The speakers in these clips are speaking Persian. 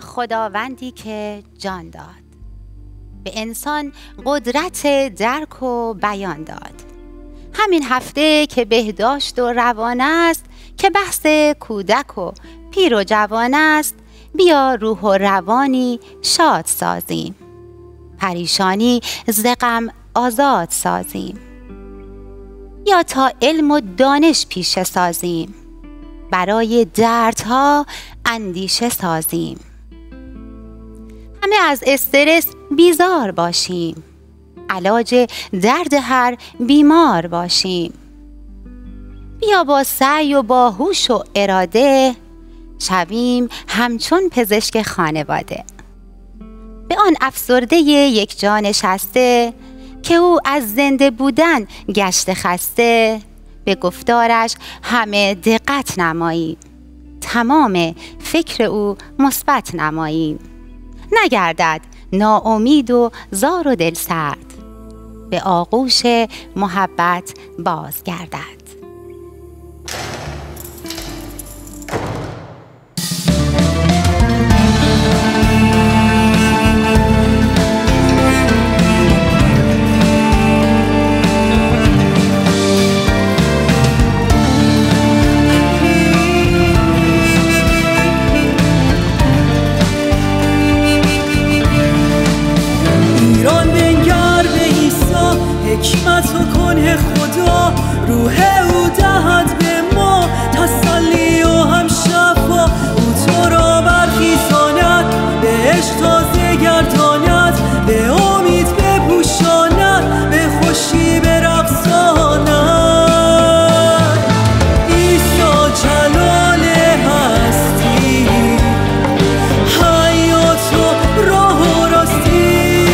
خداوندی که جان داد، به انسان قدرت درک و بیان داد. همین هفته که بهداشت و روان است، که بحث کودک و پیر و جوان است، بیا روح و روانی شاد سازیم، پریشانی ز غم آزاد سازیم. یا تا علم و دانش پیشه سازیم، برای دردها اندیشه سازیم. همه از استرس بیزار باشیم، علاج درد هر بیمار باشیم. بیا با سعی و با هوش و اراده، شویم همچون پزشک خانواده. به آن افسرده یک جا نشسته، که او از زنده بودن گشته خسته، به گفتارش همه دقت نماییم، تمام فکر او مثبت نماییم. نگردد ناامید و زار و دل سرد، به آغوش محبت بازگردد. حکمت و کنه خدا، روح او دهد به ما تسلی و هم شفا. او تو را برخیزاند، به عشق تازه گرداند، به امید بپوشاند، به خوشی برقصاند. عیسی جلال هستی، حیات و راه و راستی،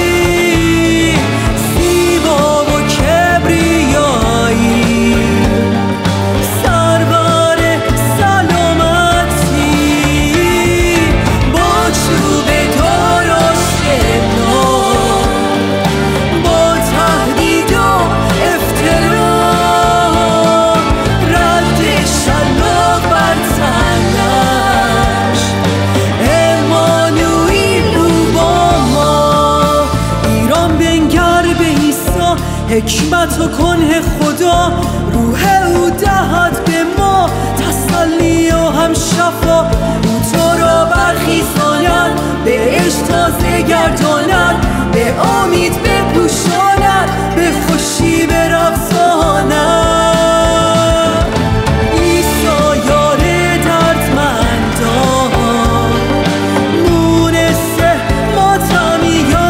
حکمت و کنه خدا، روح او دهد به ما تسلی و هم شفا. او تو را برخیزاند، به عشق تازه گرداند، به امید بپوشاند، به خوشی برقصاند. عیسی یار دردمندان، مونس ماتمیان،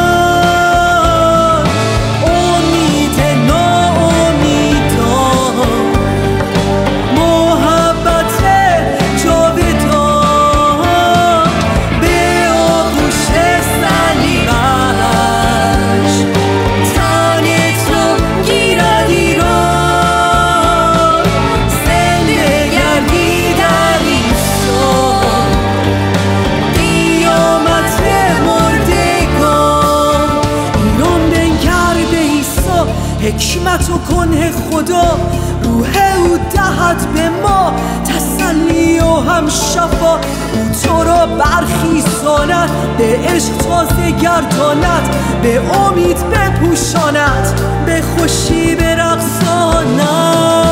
حکمت و کنه خدا، روح او دهد به ما تسلی و هم شفا. او تو را برخیزاند، به عشق تازه گرداند، به امید بپوشاند، به خوشی برقصاند.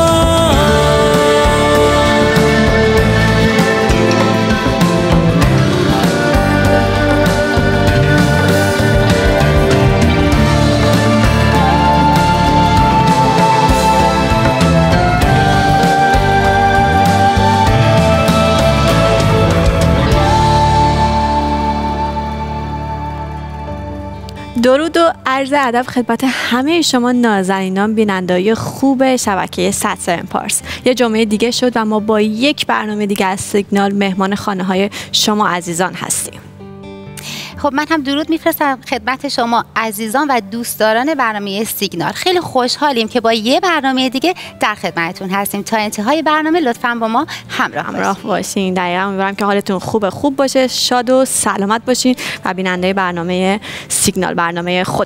درود و عرض ادب خدمت همه شما نازنینان بیننده‌های خوب شبکه 100 پارس. یه جمعه دیگه شد و ما با یک برنامه دیگه از سیگنال مهمان خانه‌های شما عزیزان هستیم. خب من هم درود میفرستم خدمت شما عزیزان و دوستداران برنامه سیگنال. خیلی خوشحالیم که با یه برنامه دیگه در خدمتتون هستیم. تا انتهای برنامه لطفاً با ما همراه باشین. دقیقاً امیدوارم که حالتون خوب باشه، شاد و سلامت باشین و بیننده برنامه سیگنال، برنامه خودتون.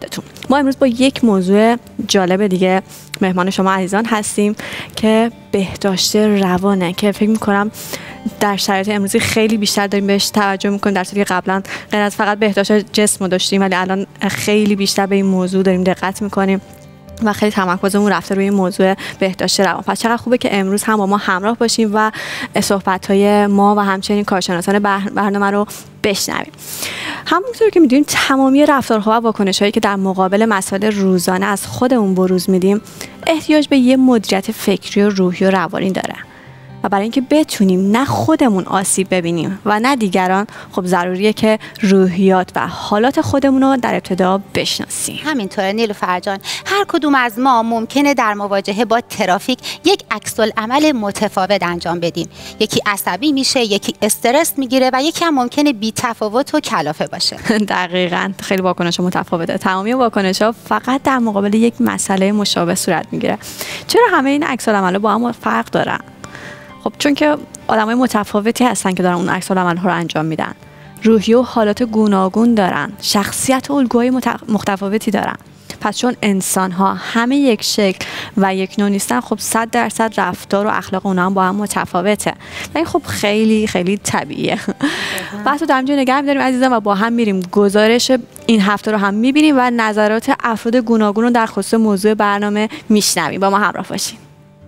ما امروز با یک موضوع جالب دیگه مهمان شما عزیزان هستیم که بهداشت روانه، که فکر میکنم در شرایط امروزی خیلی بیشتر داریم بهش توجه میکنیم، در صورتی که قبلا غیر از فقط بهداشت جسم رو داشتیم، ولی الان خیلی بیشتر به این موضوع داریم دقت میکنیم و خیلی تمرکزمون رفته روی موضوع بهداشت روان. پس چقدر خوبه که امروز هم با ما همراه باشیم و صحبت‌های ما و همچنین کارشناسان برنامه رو بشنویم. همونطور که می‌دونیم تمامی رفتارها و واکنش‌هایی که در مقابل مسائل روزانه از خودمون بروز میدیم احتیاج به یه مدیریت فکری و روحی و روانی داره. و برای اینکه بتونیم نه خودمون آسیب ببینیم و نه دیگران، خب ضروریه که روحیات و حالات خودمون رو در ابتدا بشناسیم. همینطوره نیلوفر جان، هر کدوم از ما ممکنه در مواجهه با ترافیک یک عکس‌العمل متفاوت انجام بدیم. یکی عصبی میشه، یکی استرس میگیره و یکی هم ممکنه بی‌تفاوت و کلافه باشه. دقیقاً، خیلی واکنش متفاوته. تمامی واکنش‌ها فقط در مقابل یک مسئله مشابه صورت میگیره. چرا همه این عکس‌العمل‌ها با هم فرق دارن؟ خب چون که آدمای متفاوتی هستن که دارن اون عکس‌العمل‌ها رو انجام میدن. روحی و حالات گوناگون دارن، شخصیت و الگوهای متفاوتی دارن. پس چون انسان‌ها همه یک شکل و یک نوع نیستن، خب 100% رفتار و اخلاق اونها هم با هم متفاوته. و این خب خیلی خیلی طبیعیه. بحث رو در اینجا نگه می‌داریم عزیزان و با هم میریم گزارش این هفته رو هم می‌بینیم و نظرات افراد گوناگون رو در خصوص موضوع برنامه میشنویم. با ما همراه باشین.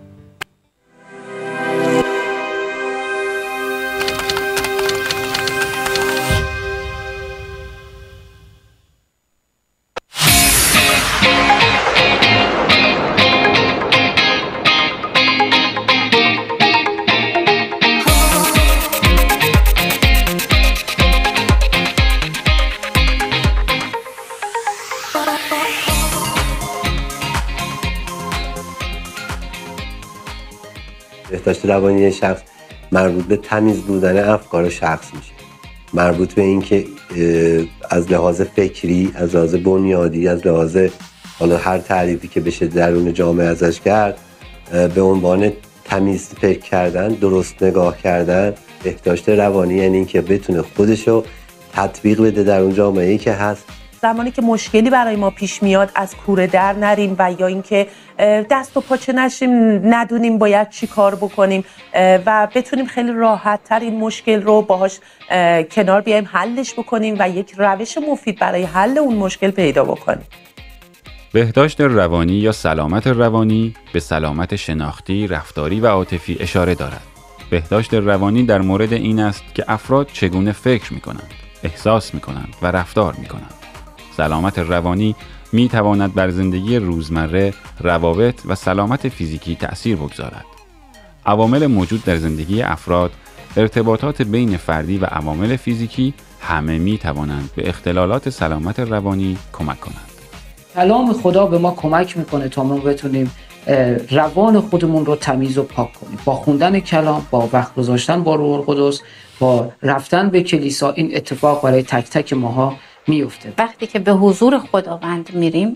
بهداشت روانی شخص مربوط به تمیز بودن افکار شخص میشه، مربوط به این که از لحاظ فکری، از لحاظ بنیادی، از لحاظ حالا هر تعریفی که بشه درون جامعه ازش کرد، به عنوان تمیز فکر کردن، درست نگاه کردن. بهداشت روانی یعنی این که بتونه خودشو تطبیق بده در اون جامعه‌ای که هست. زمانی که مشکلی برای ما پیش میاد از کوره در نریم و یا اینکه دست و پاچه نشیم، ندونیم باید چی کار بکنیم و بتونیم خیلی راحت تر این مشکل رو باهاش کنار بیایم، حلش بکنیم و یک روش مفید برای حل اون مشکل پیدا بکنیم. بهداشت روانی یا سلامت روانی به سلامت شناختی، رفتاری و عاطفی اشاره دارد. بهداشت روانی در مورد این است که افراد چگونه فکر می‌کنند، احساس می‌کنند و رفتار می‌کنند. سلامت روانی می تواند بر زندگی روزمره، روابط و سلامت فیزیکی تأثیر بگذارد. عوامل موجود در زندگی افراد، ارتباطات بین فردی و عوامل فیزیکی همه می توانند به اختلالات سلامت روانی کمک کنند. کلام خدا به ما کمک میکنه تا ما بتونیم روان خودمون رو تمیز و پاک کنیم. با خوندن کلام، با وقت گذاشتن با روح القدس، با رفتن به کلیسا، این اتفاق برای تک تک ماها میفته. وقتی که به حضور خداوند میریم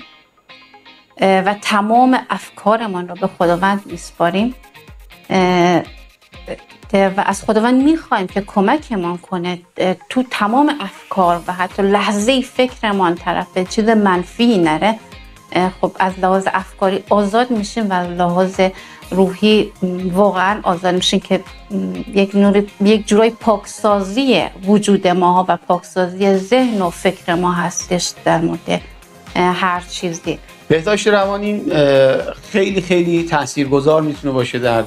و تمام افکارمان رو به خداوند میسپاریم و از خداوند میخوایم که کمکمان کنه تو تمام افکار و حتی لحظه فکرمان طرف به چیز منفی نره، خب از لحاظ افکاری آزاد میشیم و لحاظ روحی واقعا آزاد میشیم که یک جورای پاکسازی وجود ما و پاکسازی ذهن و فکر ما هستش در مورد هر چیزی. بهداشت روانی خیلی خیلی تاثیرگذار میتونه باشه در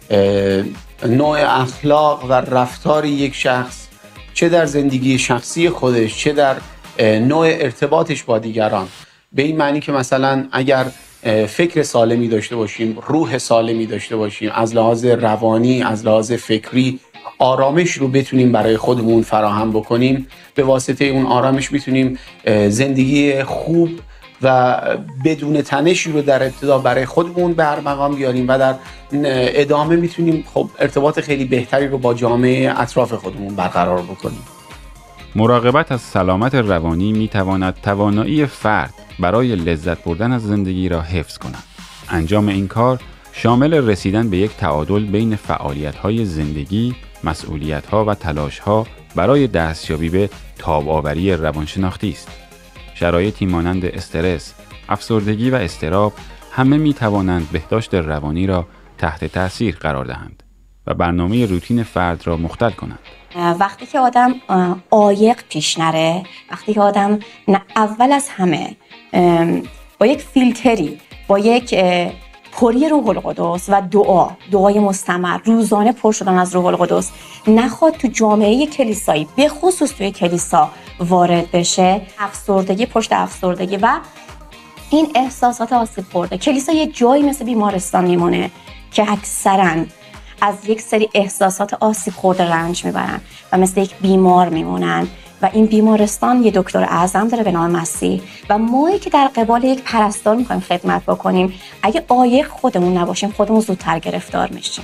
نوع اخلاق و رفتار یک شخص، چه در زندگی شخصی خودش، چه در نوع ارتباطش با دیگران. به این معنی که مثلا اگر فکر سالمی داشته باشیم، روح سالمی داشته باشیم، از لحاظ روانی، از لحاظ فکری آرامش رو بتونیم برای خودمون فراهم بکنیم، به واسطه اون آرامش میتونیم زندگی خوب و بدون تنشی رو در ابتدا برای خودمون به ارمغان بیاریم و در ادامه میتونیم خب ارتباط خیلی بهتری رو با جامعه اطراف خودمون برقرار بکنیم. مراقبت از سلامت روانی میتواند توانایی فرد برای لذت بردن از زندگی را حفظ کند. انجام این کار شامل رسیدن به یک تعادل بین فعالیت‌های زندگی، مسئولیت‌ها و تلاش‌ها برای دستیابی به تاب‌آوری روانشناختی است. شرایطی مانند استرس، افسردگی و اضطراب همه می توانند بهداشت روانی را تحت تأثیر قرار دهند و برنامه روتین فرد را مختل کنند. وقتی که آدم عایق پیش نره، وقتی که آدم اول از همه با یک فیلتری، با یک پری روح القدس و دعای مستمر، روزانه پر شدن از روح القدس، نخواد تو جامعه کلیسایی به خصوص توی کلیسا وارد بشه، افسردگی پشت افسردگی و این احساسات آسیب خورده. کلیسا یه جایی مثل بیمارستان میمونه که اکثراً از یک سری احساسات آسیب خورده رنج میبرن و مثل یک بیمار میمونن و این بیمارستان یه دکتر اعظم داره به نام مسیح و مایی که در قبال یک پرستار میخوایم خدمت بکنیم، اگه عایق خودمون نباشیم خودمون زودتر گرفتار میشیم.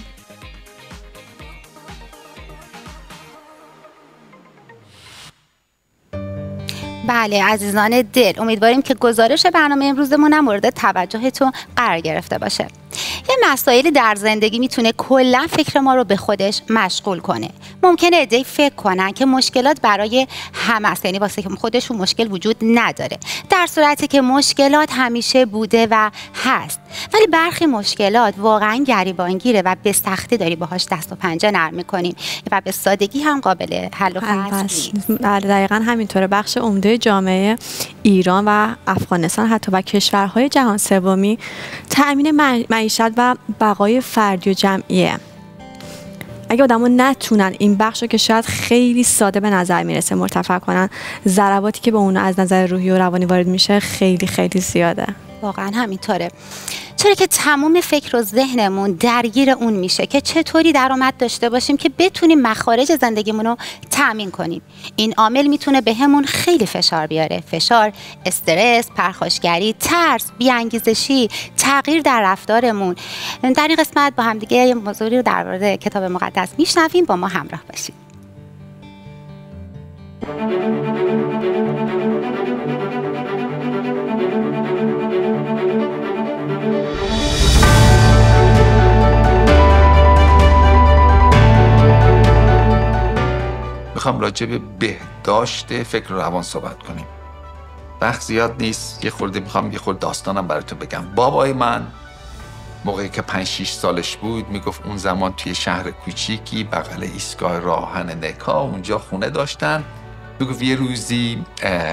بله عزیزان دل، امیدواریم که گزارش برنامه امروزمون هم مورد توجهتون قرار گرفته باشه. یه مسائلی در زندگی میتونه کلا فکر ما رو به خودش مشغول کنه. ممکنه عده‌ای فکر کنن که مشکلات برای همه است، یعنی واسه خودشون مشکل وجود نداره، در صورتی که مشکلات همیشه بوده و هست. ولی برخی مشکلات واقعا گریبانگیره و به سختی داری باهاش دست و پنجه نرم می‌کنیم و به سادگی هم قابل حل و فصل نیست. دقیقاً همینطوره. بخش عمده جامعه ایران و افغانستان حتی و کشورهای جهان سومی تأمین معیشت و بقای فردی و جمعیه. اگه آدم‌ها نتونن این بخشو که شاید خیلی ساده به نظر میرسه مرتفع کنن، ضرباتی که به اون از نظر روحی و روانی وارد میشه خیلی خیلی زیاده. واقعا همینطوره، چرا که تمام فکر و ذهنمون درگیر اون میشه که چطوری درآمد داشته باشیم که بتونیم مخارج زندگیمون رو تأمین کنیم. این عامل میتونه بهمون خیلی فشار بیاره، فشار، استرس، پرخاشگری، ترس، بی‌انگیزشی، تغییر در رفتارمون. در این قسمت با هم دیگه یه موضوعی رو درباره کتاب مقدس میشنویم، با ما همراه باشید. میخوام راجع به بهداشت فکر و روان صحبت کنیم. وقت زیاد نیست، یه خورده داستانم براتون بگم. بابای من موقعی که 5-6 سالش بود میگفت اون زمان توی شهر کوچیکی بغل ایستگاه راهن نکا اونجا خونه داشتن. میگفت یه روزی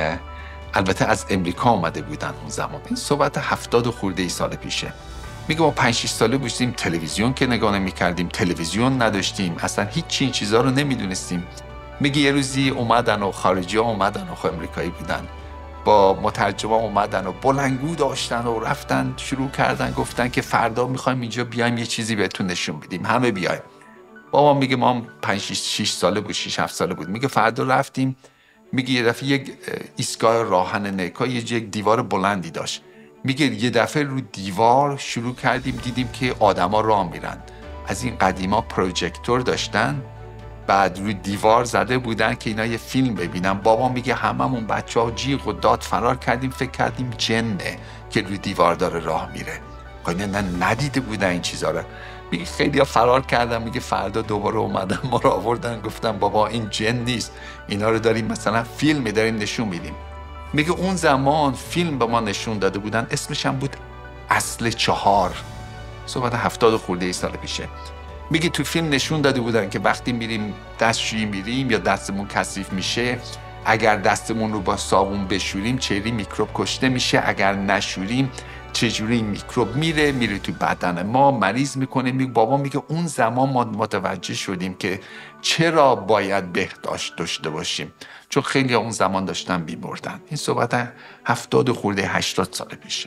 البته از امریکا اومده بودن اون زمان، این صحبت 70 خورده ای سال پیشه. میگه ما 5-6 ساله بودیم، تلویزیون که نگاه نمی‌کردیم، تلویزیون نداشتیم، اصلا هیچ این چیزا رو نمیدونستیم. میگه یه روزی اومدن و خارجی‌ها اومدن و امریکایی بودن، با مترجم اومدن و بلندگو داشتن و رفتن شروع کردن گفتن که فردا میخوایم اینجا بیایم یه چیزی بهتون نشون بدیم، همه بیایم. بابا میگه ما 5-6 ساله بود، 6-7 ساله بود. میگه فردا رفتیم، میگه یه دفعه یک ایستگاه راهن نکا یک دیوار بلندی داشت. میگه یه دفعه رو دیوار شروع کردیم دیدیم که آدما راه میرن. از این قدیما پروژکتور داشتن، بعد روی دیوار زده بودن که اینا یه فیلم ببینن. بابا میگه هممون بچه‌ها جیغ و داد فرار کردیم، فکر کردیم جنه که روی دیوار داره راه میره. اینا ندیده بودن این چیزا رو. میگه خیلی‌ها فرار کردن. میگه فردا دوباره اومدن ما رو آوردن گفتن بابا این جن نیست، اینا رو داریم مثلا فیلم داریم نشون میدیم. میگه اون زمان فیلم به ما نشون داده بودن، اسمش هم بود اصل 4. صحبت 70 خورده ای سال پیشه. میگه تو فیلم نشون داده بودن که وقتی میریم دستشویی میریم یا دستمون کثیف میشه، اگر دستمون رو با صابون بشوریم چجوری میکروب کشته میشه، اگر نشوریم چجوری میکروب میره تو بدن ما مریض میکنه. میگه بابا میگه اون زمان ما متوجه شدیم که چرا باید بهداشت داشته باشیم، چون خیلی اون زمان داشتن بیمردن. این صحبت 70 خورده 80 سال پیشه.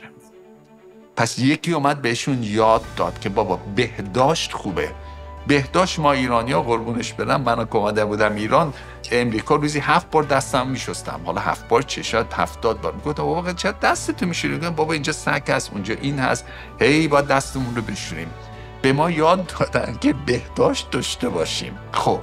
پس یکی اومد بهشون یاد داد که بابا بهداشت خوبه. بهداشت ما ایرانی‌ها قربونش برم، من که اومده بودم ایران امریکا روزی 7 بار دستم میشستم. حالا 7 بار چه، شاید 70 بار. میگفتم بابا چرا دستتو میشوری؟ بابا اینجا سگ هست، اونجا این هست، هی باید دستمون رو بشوریم. به ما یاد دادن که بهداشت داشته باشیم. خب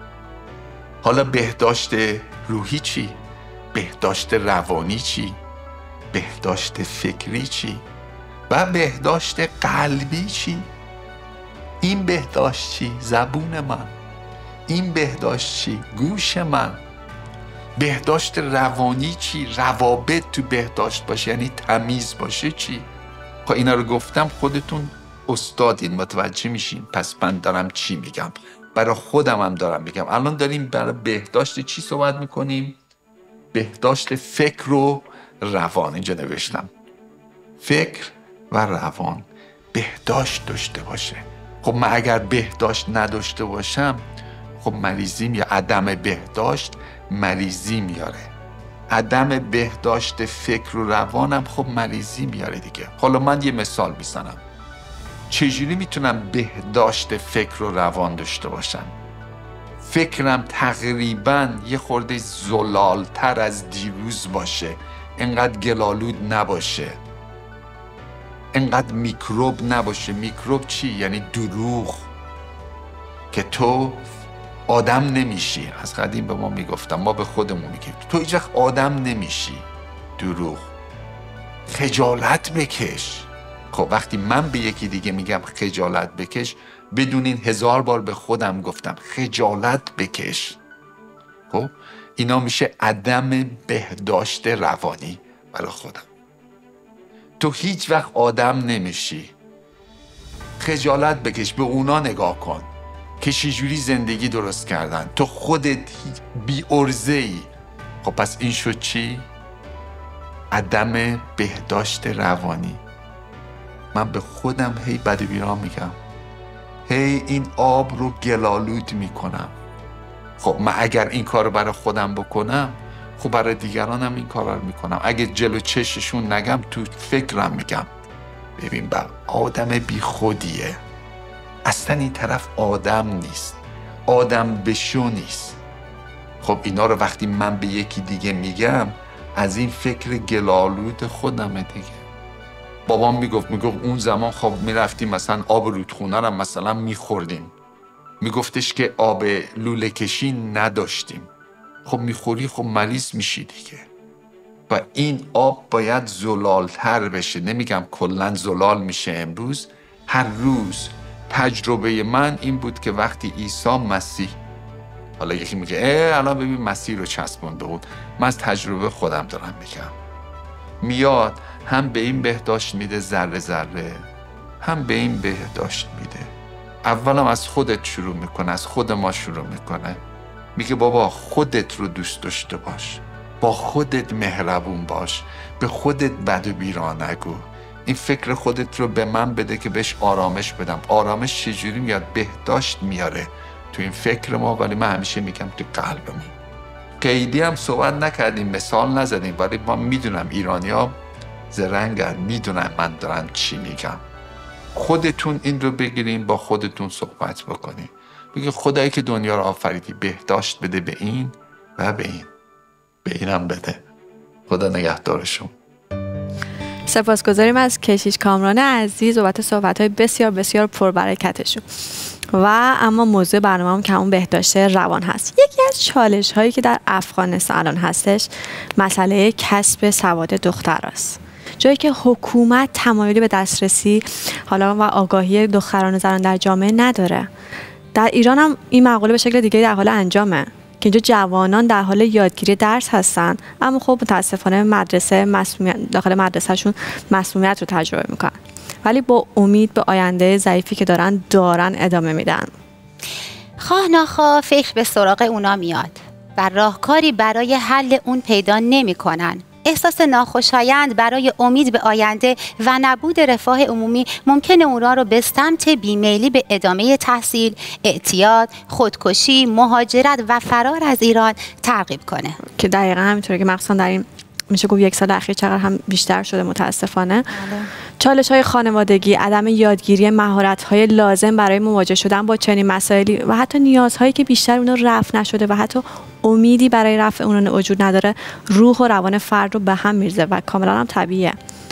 حالا بهداشت روحی چی؟ بهداشت روانی چی؟ بهداشت فکری چی؟ و بهداشت قلبی چی؟ این بهداشت چی؟ زبون من. این بهداشت چی؟ گوش من. بهداشت روانی چی؟ روابط تو بهداشت باشه یعنی تمیز باشه چی؟ خب اینا رو گفتم، خودتون استادین، متوجه میشین. پس من دارم چی میگم؟ برای خودم هم دارم میگم. الان داریم برای بهداشت چی صحبت میکنیم؟ بهداشت فکر و روان. اینجا نوشتم فکر و روان بهداشت داشته باشه. خب من اگر بهداشت نداشته باشم، خب مریضیم، یا عدم بهداشت مریضی میاره. عدم بهداشت فکر و روانم خب مریضی میاره دیگه. حالا من یه مثال میزنم. چجوری میتونم بهداشت فکر و روان داشته باشم؟ فکرم تقریباً یه خورده زلالتر از دیروز باشه، انقدر گلالود نباشه، انقدر میکروب نباشه. میکروب چی؟ یعنی دروغ، که تو آدم نمیشی. از قدیم به ما میگفتم، ما به خودمون میگیم تو هیچ وقت آدم نمیشی. دروغ. خجالت بکش. خب وقتی من به یکی دیگه میگم خجالت بکش، بدونین 1000 بار به خودم گفتم خجالت بکش. خب اینا میشه عدم بهداشت روانی برای خودم. تو هیچ وقت آدم نمیشی. خجالت بکش، به اونا نگاه کن که چجوری زندگی درست کردن، تو خودت بی ارزه‌ای. خب پس این شد چی؟ عدم بهداشت روانی. من به خودم هی بد و بیراه میگم، هی این آب رو گلالود میکنم. خب من اگر این کار رو برای خودم بکنم، خب برای دیگرانم این کار رو میکنم. اگه جلو چششون نگم، تو فکرم میگم ببین با آدم بی خودیه، اصلا این طرف آدم نیست، آدم بشو نیست. خب اینا رو وقتی من به یکی دیگه میگم، از این فکر گلالود خودمه دیگه. بابام میگفت اون زمان خب میرفتیم مثلا آب رودخونه رو مثلا میخوردیم، میگفتش که آب لوله کشی نداشتیم. خب میخوری، خب مریض میشی دیگه. و این آب باید زلالتر بشه. نمیگم کلن زلال میشه امروز، هر روز. تجربه من این بود که وقتی عیسی مسیح، حالا یکی میگه الان ببین مسیح رو چسبونده بود، من از تجربه خودم دارم میگم، میاد هم به این بهداشت میده ذره ذره، هم به این بهداشت میده. اولم از خودت شروع میکنه، از خود ما شروع میکنه. میگه بابا خودت رو دوست داشته باش، با خودت مهربون باش، به خودت بد و بیرا نگو. این فکر خودت رو به من بده که بهش آرامش بدم. آرامش چجوری میاد؟ بهداشت میاره تو این فکر ما، ولی من همیشه میگم تو قلبمون. قیدی هم صحبت نکردیم، مثال نزدیم، ولی ما میدونم ایرانی‌ها زرنگن، میدونم من دارم چی میگم. خودتون این رو بگیرین، با خودتون صحبت بکنین، بگید خدایی که دنیا رو آفریدی بهداشت بده به این و به این، به اینم بده. خدا نگهدارشون. سپاسگزاریم از کشیش کامران عزیز بابت صحبت‌های بسیار بسیار پربرکتشون. و اما موضوع برنامه‌ام که اون بهداشت روان هست. یکی از چالش‌هایی که در افغانستان الان هستش مسئله کسب سواد دختراست. جایی که حکومت تمایلی به دسترسی حالا و آگاهی دختران و زنان در جامعه نداره. در ایران هم این مقوله به شکل دیگه در حال انجامه که اینجا جوانان در حال یادگیری درس هستن، اما خب متاسفانه داخل مدرسهشون مسمومیت رو تجربه میکنن، ولی با امید به آینده ضعیفی که دارن ادامه میدن. خواه ناخواه فکر به سراغ اونا میاد و راهکاری برای حل اون پیدا نمیکنن. احساس ناخوشایند برای امید به آینده و نبود رفاه عمومی ممکنه اونا رو به سمت بیمیلی به ادامه تحصیل، اعتیاد، خودکشی، مهاجرت و فرار از ایران ترغیب کنه. که دقیقا همینطوره که مخصوصا در این میشه گفت 1 سال اخیر چقدر هم بیشتر شده متاسفانه. چالش‌های خانوادگی، عدم یادگیری مهارت‌های لازم برای مواجه شدن با چنین مسائلی و حتی نیازهایی که بیشتر اونا رفع نشده و حتی امیدی برای رفع اونها وجود نداره، روح و روان فرد رو به هم می‌ریزه و کاملا هم طبیعیه.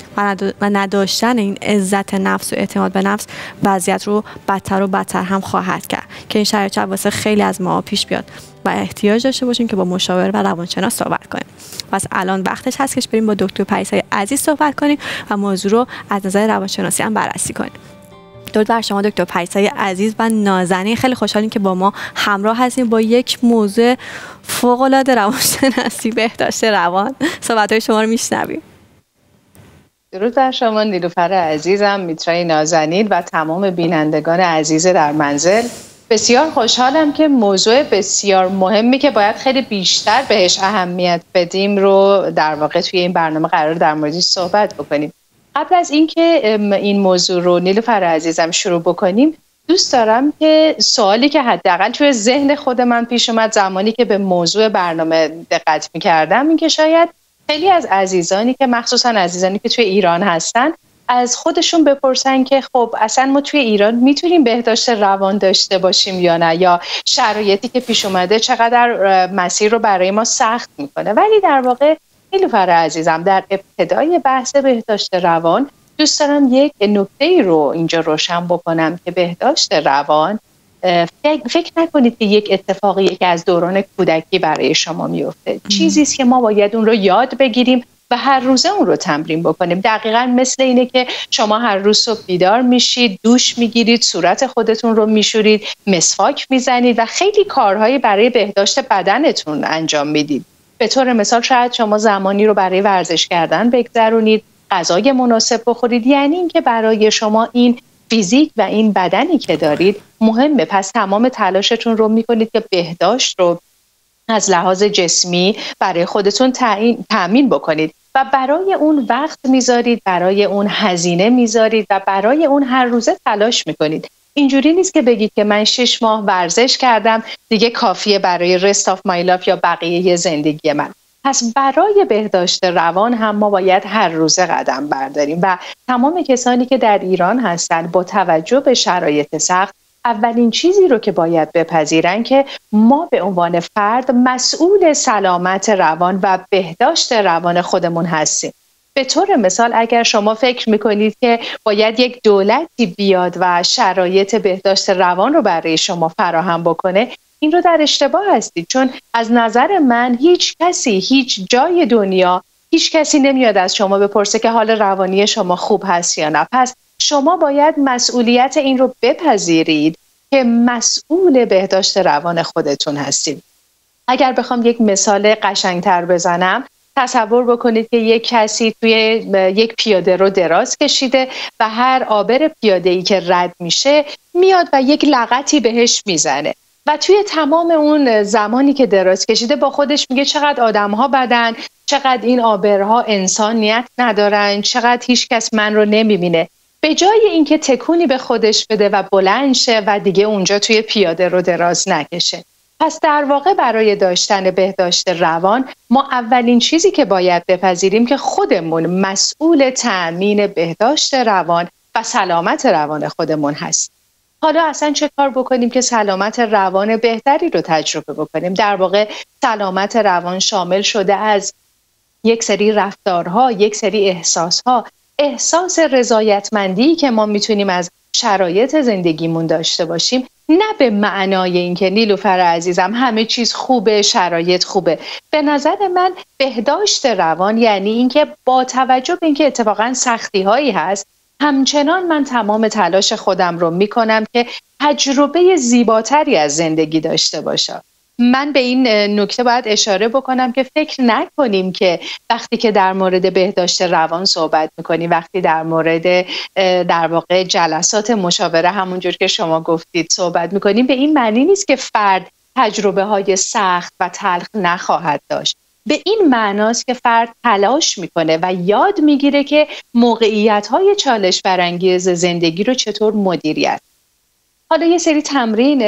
و نداشتن این عزت نفس و اعتماد به نفس وضعیت رو بدتر و بدتر هم خواهد کرد که این شرایط واسه خیلی از ما پیش بیاد و احتیاج داشته باشیم که با مشاور و روانشناس صحبت کنیم. پس الان وقتش هست که بریم با دکتر پریسای عزیز صحبت کنیم و موضوع رو از نظر روانشناسی هم بررسی کنیم. درود بر شما دکتر پریسای عزیز و نازنین. خیلی خوشحالیم که با ما همراه هستیم با یک موضوع فوق‌العاده روانشناسی بهداشت روان. صحبت‌های شما رو میشنویم. درود بر شما نیلوفر عزیزم، میترای نازنین و تمام بینندگان عزیز در منزل. بسیار خوشحالم که موضوع بسیار مهمی که باید خیلی بیشتر بهش اهمیت بدیم رو در واقع توی این برنامه قرار در موردش صحبت بکنیم. قبل از اینکه این موضوع رو نیلوفر عزیزم شروع بکنیم، دوست دارم که سوالی که حداقل توی ذهن خود من پیش اومد زمانی که به موضوع برنامه دقت می‌کردم این که شاید خیلی از عزیزانی که مخصوصا عزیزانی که توی ایران هستن از خودشون بپرسن که خب اصلا ما توی ایران میتونیم بهداشت روان داشته باشیم یا نه، یا شرایطی که پیش اومده چقدر مسیر رو برای ما سخت میکنه. ولی در واقع نیلوفر عزیزم، در ابتدای بحث بهداشت روان دوست دارم یک نکته رو اینجا روشن بکنم که بهداشت روان فکر نکنید که یک اتفاقی که از دوران کودکی برای شما میفته. چیزی است که ما باید اون رو یاد بگیریم و هر روزه اون رو تمرین بکنیم. دقیقاً مثل اینه که شما هر روز صبح بیدار میشید، دوش میگیرید، صورت خودتون رو میشورید، مسواک میزنید و خیلی کارهایی برای بهداشت بدنتون انجام میدید. به طور مثال شاید شما زمانی رو برای ورزش کردن بگذرونید، غذای مناسب بخورید. یعنی اینکه برای شما این فیزیک و این بدنی که دارید مهمه. پس تمام تلاشتون رو میکنید که بهداشت رو از لحاظ جسمی برای خودتون تأمین بکنید و برای اون وقت میذارید، برای اون هزینه میذارید و برای اون هر روزه تلاش میکنید. اینجوری نیست که بگید که من 6 ماه ورزش کردم دیگه کافیه برای رست آف مای لایف یا بقیه زندگی من. پس برای بهداشت روان هم ما باید هر روزه قدم برداریم و تمام کسانی که در ایران هستند با توجه به شرایط سخت اولین چیزی رو که باید بپذیرن که ما به عنوان فرد مسئول سلامت روان و بهداشت روان خودمون هستیم. به طور مثال اگر شما فکر میکنید که باید یک دولتی بیاد و شرایط بهداشت روان رو برای شما فراهم بکنه، این رو در اشتباه هستید. چون از نظر من هیچ کسی، هیچ جای دنیا، هیچ کسی نمیاد از شما بپرسه که حال روانی شما خوب هست یا نه. پس شما باید مسئولیت این رو بپذیرید که مسئول بهداشت روان خودتون هستید. اگر بخوام یک مثال قشنگتر بزنم، تصور بکنید که یک کسی توی یک پیاده رو دراز کشیده و هر عابر پیاده‌ای که رد میشه میاد و یک لغتی بهش میزنه و توی تمام اون زمانی که دراز کشیده با خودش میگه چقدر آدم‌ها بدن، چقدر این عابرها انسانیت ندارن، چقدر هیچ کس من رو نمیبینه. به جای اینکه تکونی به خودش بده و بلند شه و دیگه اونجا توی پیاده رو دراز نکشه. پس در واقع برای داشتن بهداشت روان ما اولین چیزی که باید بپذیریم که خودمون مسئول تأمین بهداشت روان و سلامت روان خودمون هست. حالا اصلا چه کار بکنیم که سلامت روان بهتری رو تجربه بکنیم؟ در واقع سلامت روان شامل شده از یک سری رفتارها، یک سری احساسها، احساس رضایتمندی که ما میتونیم از شرایط زندگیمون داشته باشیم، نه به معنای اینکه نیلوفر عزیزم همه چیز خوبه، شرایط خوبه. به نظر من بهداشت روان یعنی اینکه با توجه به اینکه اتفاقا سختی هایی هست، همچنان من تمام تلاش خودم رو میکنم که تجربه زیباتری از زندگی داشته باشم. من به این نکته باید اشاره بکنم که فکر نکنیم که وقتی که در مورد بهداشت روان صحبت میکنیم، وقتی در مورد در واقع جلسات مشاوره همونجور که شما گفتید صحبت میکنیم، به این معنی نیست که فرد تجربه های سخت و تلخ نخواهد داشت. به این معناست که فرد تلاش میکنه و یاد میگیره که موقعیت های چالش برانگیز زندگی رو چطور مدیریت. حالا یه سری تمرین،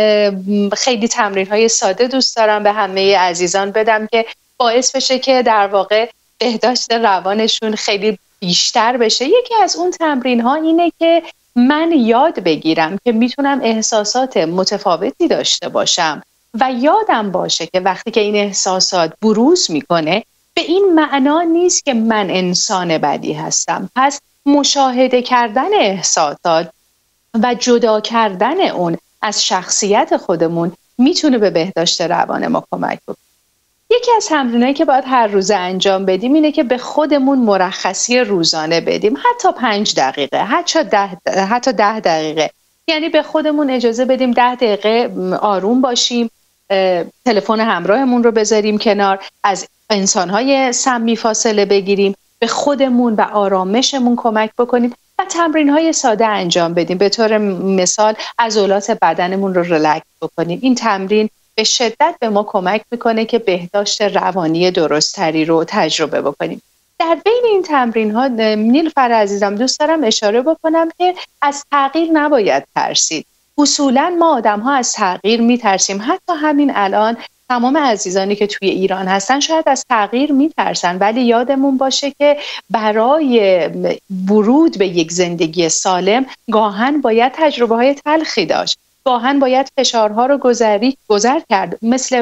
خیلی تمرین های ساده دوست دارم به همه عزیزان بدم که باعث بشه که در واقع بهداشت روانشون خیلی بیشتر بشه. یکی از اون تمرین ها اینه که من یاد بگیرم که میتونم احساسات متفاوتی داشته باشم و یادم باشه که وقتی که این احساسات بروز میکنه به این معنا نیست که من انسان بدی هستم. پس مشاهده کردن احساسات و جدا کردن اون از شخصیت خودمون میتونه به بهداشت روان ما کمک بکنه. یکی از تمرینایی که باید هر روز انجام بدیم اینه که به خودمون مرخصی روزانه بدیم، حتی 5 دقیقه، حتی 10 دقیقه. یعنی به خودمون اجازه بدیم 10 دقیقه آروم باشیم، تلفن همراهمون رو بذاریم کنار، از انسان‌های سمی فاصله بگیریم، به خودمون و آرامشمون کمک بکنیم و تمرین‌های ساده انجام بدیم. به طور مثال عضلات بدنمون رو ریلکس بکنیم. این تمرین به شدت به ما کمک میکنه که بهداشت روانی درستری رو تجربه بکنیم. در بین این تمرین‌ها نیلوفر عزیزم دوست دارم اشاره بکنم که از تغییر نباید ترسید. اصولاً ما آدم‌ها از تغییر میترسیم. حتی همین الان تمام عزیزانی که توی ایران هستن شاید از تغییر میترسن، ولی یادمون باشه که برای ورود به یک زندگی سالم گاهن باید تجربه‌های تلخی داشت، گاهن باید فشارها رو گذر کرد. مثل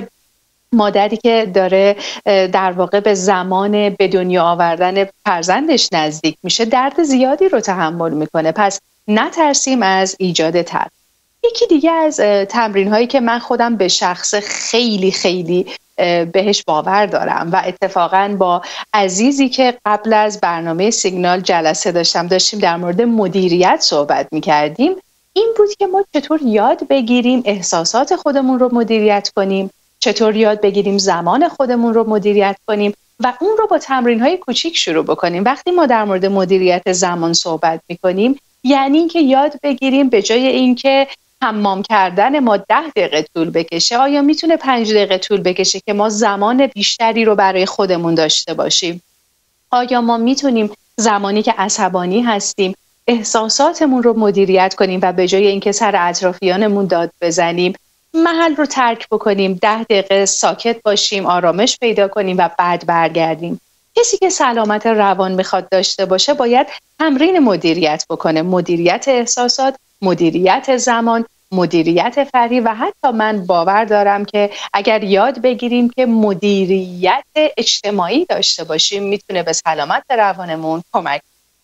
مادری که داره در واقع به زمان به دنیا آوردن فرزندش نزدیک میشه، درد زیادی رو تحمل میکنه. پس نترسیم از ایجاد تلخ. یکی دیگه از تمرین هایی که من خودم به شخص خیلی خیلی بهش باور دارم و اتفاقا با عزیزی که قبل از برنامه سیگنال جلسه داشتیم در مورد مدیریت صحبت میکردیم، این بود که ما چطور یاد بگیریم احساسات خودمون رو مدیریت کنیم، چطور یاد بگیریم زمان خودمون رو مدیریت کنیم و اون رو با تمرین‌های کوچیک شروع بکنیم. وقتی ما در مورد مدیریت زمان صحبت می‌کنیم، یعنی اینکه یاد بگیریم به جای اینکه حمام کردن ما 10 دقیقه طول بکشه، آیا میتونه 5 دقیقه طول بکشه که ما زمان بیشتری رو برای خودمون داشته باشیم؟ آیا ما میتونیم زمانی که عصبانی هستیم احساساتمون رو مدیریت کنیم و به جای اینکه سر اطرافیانمون داد بزنیم محل رو ترک بکنیم، 10 دقیقه ساکت باشیم، آرامش پیدا کنیم و بعد برگردیم؟ کسی که سلامت روان میخواد داشته باشه باید تمرین مدیریت بکنه، مدیریت احساسات، مدیریت زمان، مدیریت فرهنگی و حتی من باور دارم که اگر یاد بگیریم که مدیریت اجتماعی داشته باشیم میتونه به سلامت روانمون کمک.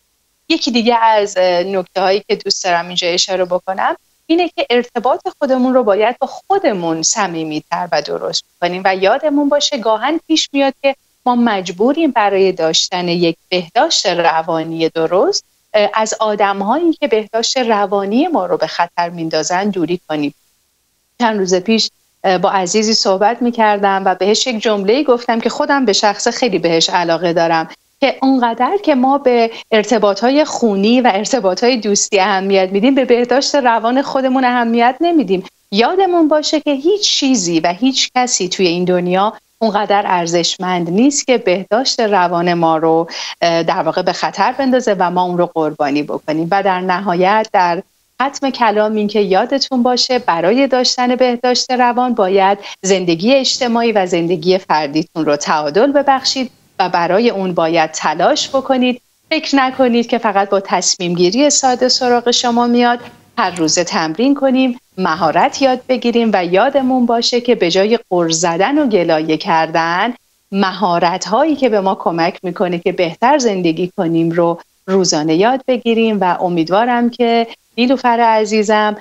یکی دیگه از نکته‌هایی که دوست دارم اینجا اشاره بکنم اینه که ارتباط خودمون رو باید با خودمون صمیمی‌تر و درست کنیم و یادمون باشه گاهن پیش میاد که ما مجبوریم برای داشتن یک بهداشت روانی درست از آدم‌هایی که بهداشت روانی ما رو به خطر میندازن دوری کنیم. چند روز پیش با عزیزی صحبت می‌کردم و بهش یک جمله‌ای گفتم که خودم به شخص خیلی بهش علاقه دارم که اونقدر که ما به ارتباط‌های خونی و ارتباط‌های دوستی اهمیت میدیم، به بهداشت روان خودمون اهمیت نمیدیم. یادمون باشه که هیچ چیزی و هیچ کسی توی این دنیا اونقدر ارزشمند نیست که بهداشت روان ما رو در واقع به خطر بندازه و ما اون رو قربانی بکنیم. و در نهایت در ختم کلام این که یادتون باشه برای داشتن بهداشت روان باید زندگی اجتماعی و زندگی فردیتون رو تعادل ببخشید و برای اون باید تلاش بکنید. فکر نکنید که فقط با تصمیم گیری ساده سراغ شما میاد. هر روز تمرین کنیم، مهارت یاد بگیریم و یادمون باشه که به جای غر زدن و گلایه کردن، مهارت هایی که به ما کمک میکنه که بهتر زندگی کنیم رو روزانه یاد بگیریم و امیدوارم که نیلوفر عزیزم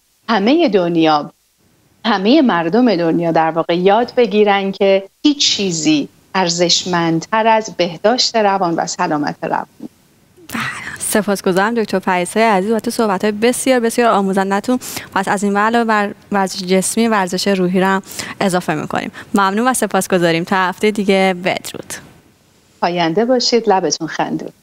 همه مردم دنیا در واقع یاد بگیرن که هیچ چیزی ارزشمندتر از بهداشت روان و سلامت روان. سپاسگزارم دکتر پریسای عزیز، وقت صحبت‌های بسیار بسیار آموزنده‌تون. پس از این علاوه بر ورزش جسمی ورزش روحی را هم اضافه می‌کنیم. ممنون و سپاسگزاریم. تا هفته دیگه بدرود. پاینده باشید، لبتون خندون.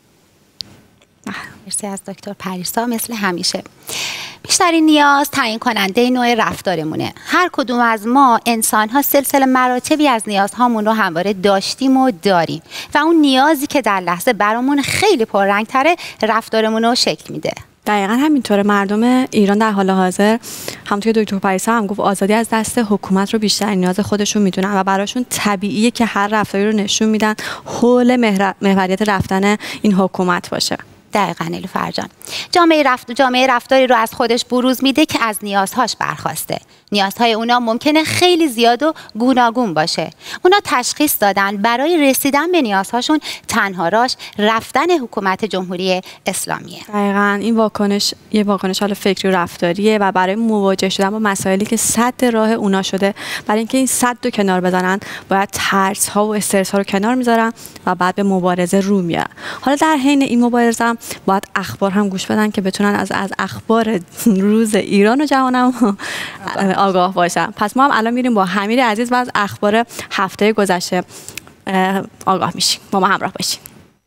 مرسی از دکتر پریسا. مثل همیشه بیشترین نیاز تعیین کننده نوع رفتارمونه. هر کدوم از ما انسان‌ها سلسله مراتبی از نیازهامون رو همواره داشتیم و داریم و اون نیازی که در لحظه برامون خیلی پررنگ‌تره رفتارمون رو شکل میده. دقیقاً همینطوره. مردم ایران در حال حاضر همونطور که دکتر پریسا هم گفت آزادی از دست حکومت رو بیشتر نیاز خودشون میدونن و براشون طبیعیه که هر رفتاری رو نشون میدن حول محوریت رفتن این حکومت باشه. دقیقاً نیلوفر جان. جامعه رفتاری رو از خودش بروز میده که از نیازهاش برخواسته. نیازهای اونا ممکنه خیلی زیاد و گوناگون باشه. اونا تشخیص دادن برای رسیدن به نیازهاشون تنها راهش رفتن حکومت جمهوری اسلامیه. دقیقاً این واکنش یه واکنش حال فکری و رفتاریه و برای مواجه شدن با مسائلی که سد راه اونا شده، برای اینکه این سد رو کنار بزنن باید ترس ها و استرس ها رو کنار میذارن و بعد به مبارزه رو میارن. حالا در حین این مبارزه باید اخبار هم گوش بدن که بتونن از اخبار روز ایران و جهان هم آگاه باشن. پس ما هم الان میریم با حمید عزیز و از اخبار هفته گذشته آگاه میشیم. با ما همراه باشین.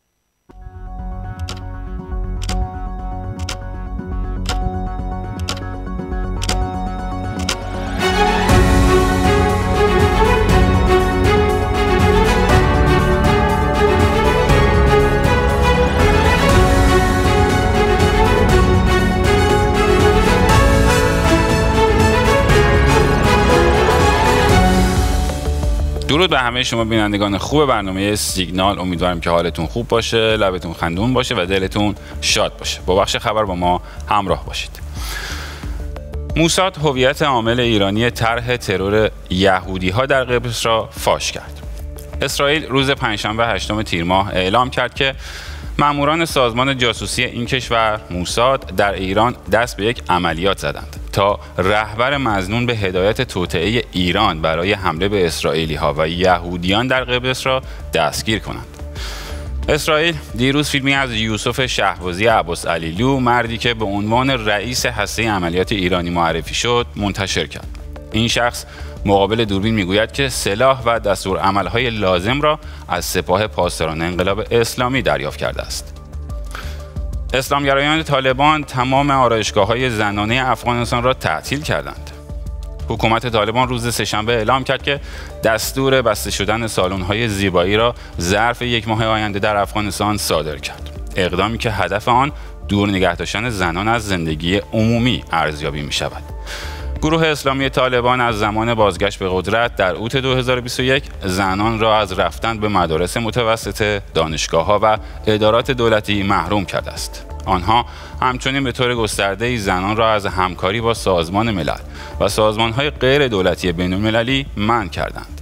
درود به همه شما بینندگان خوب برنامه سیگنال. امیدوارم که حالتون خوب باشه، لبتون خندون باشه و دلتون شاد باشه. با بخش خبر با ما همراه باشید. موساد هویت عامل ایرانی طرح ترور یهودی‌ها در قبرس را فاش کرد. اسرائیل روز پنجشنبه 8 تیر ماه اعلام کرد که ماموران سازمان جاسوسی این کشور موساد در ایران دست به یک عملیات زدند تا رهبر مظنون به هدایت توطئه ایران برای حمله به اسرائیلی‌ها و یهودیان در قبرس را دستگیر کنند. اسرائیل دیروز فیلمی از یوسف شهبازی عباس علیلو، مردی که به عنوان رئیس هسته عملیات ایرانی معرفی شد، منتشر کرد. این شخص مقابل دوربین میگوید که سلاح و دستورالعمل‌های لازم را از سپاه پاسداران انقلاب اسلامی دریافت کرده است. اسلامگرایان طالبان تمام آرایشگاه‌های زنانه افغانستان را تعطیل کردند. حکومت طالبان روز سه‌شنبه اعلام کرد که دستور بسته شدن سالن‌های زیبایی را ظرف یک ماه آینده در افغانستان صادر کرد. اقدامی که هدف آن دور نگه داشتن زنان از زندگی عمومی ارزیابی می‌شود. گروه اسلامی طالبان از زمان بازگشت به قدرت در اوت 2021 زنان را از رفتن به مدارس متوسطه، دانشگاه‌ها و ادارات دولتی محروم کرده است. آنها همچنین به طور گسترده‌ای زنان را از همکاری با سازمان ملل و سازمان‌های غیر دولتی بین‌المللی منع کردند.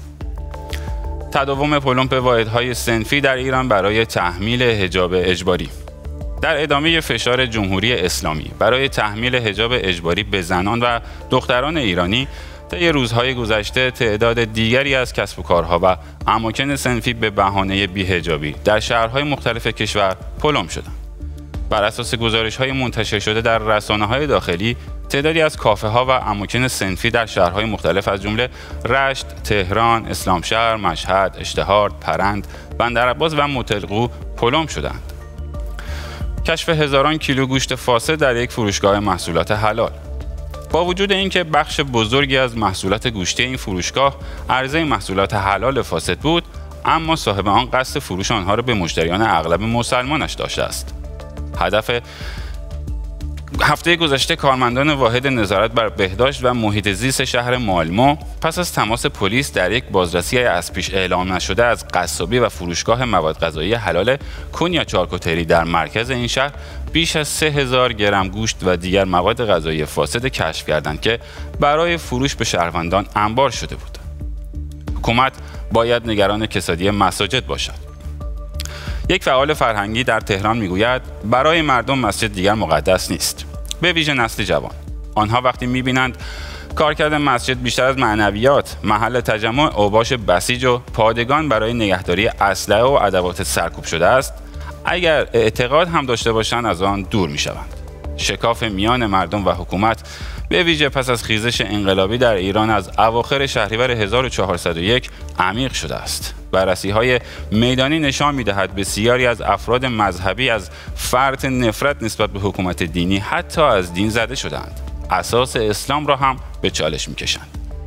تداوم پلمپ واحدهای صنفی در ایران برای تحمیل حجاب اجباری. در ادامه فشار جمهوری اسلامی برای تحمیل حجاب اجباری به زنان و دختران ایرانی، طی روزهای گذشته تعداد دیگری از کسب و کارها و اماکن صنفی به بهانه بی‌حجابی در شهرهای مختلف کشور پلم شدند. بر اساس گزارش‌های منتشر شده در رسانه‌های داخلی، تعدادی از کافه‌ها و اماکن صنفی در شهرهای مختلف از جمله رشت، تهران، اسلامشهر، مشهد، اشتهارد، پرند، بندرعباس و متلقو پلم شدند. کشف هزاران کیلو گوشت فاسد در یک فروشگاه محصولات حلال. با وجود اینکه بخش بزرگی از محصولات گوشتی این فروشگاه عرضه محصولات حلال فاسد بود، اما صاحب آن قصد فروش آنها را به مشتریان اغلب مسلمانش داشته است. هفته گذشته کارمندان واحد نظارت بر بهداشت و محیط زیست شهر مالمو پس از تماس پلیس در یک بازرسی از پیش اعلام نشده از قصابی و فروشگاه مواد غذایی حلال کنیا چارکوتری در مرکز این شهر بیش از 3000 گرم گوشت و دیگر مواد غذایی فاسد کشف کردند که برای فروش به شهروندان انبار شده بود. حکومت باید نگران کسادی مساجد باشد. یک فعال فرهنگی در تهران میگوید برای مردم مسجد دیگر مقدس نیست، به ویژه نسل جوان. آنها وقتی میبینند کارکرد مسجد بیشتر از معنویات، محل تجمع اوباش بسیج و پادگان برای نگهداری اسلحه و ادوات سرکوب شده است، اگر اعتقاد هم داشته باشند از آن دور میشوند. شکاف میان مردم و حکومت به ویژه پس از خیزش انقلابی در ایران از اواخر شهریور 1401 عمیق شده است. بررسی‌های میدانی نشان می‌دهد بسیاری از افراد مذهبی از فرط نفرت نسبت به حکومت دینی حتی از دین زده شدند. اساس اسلام را هم به چالش می‌کشند.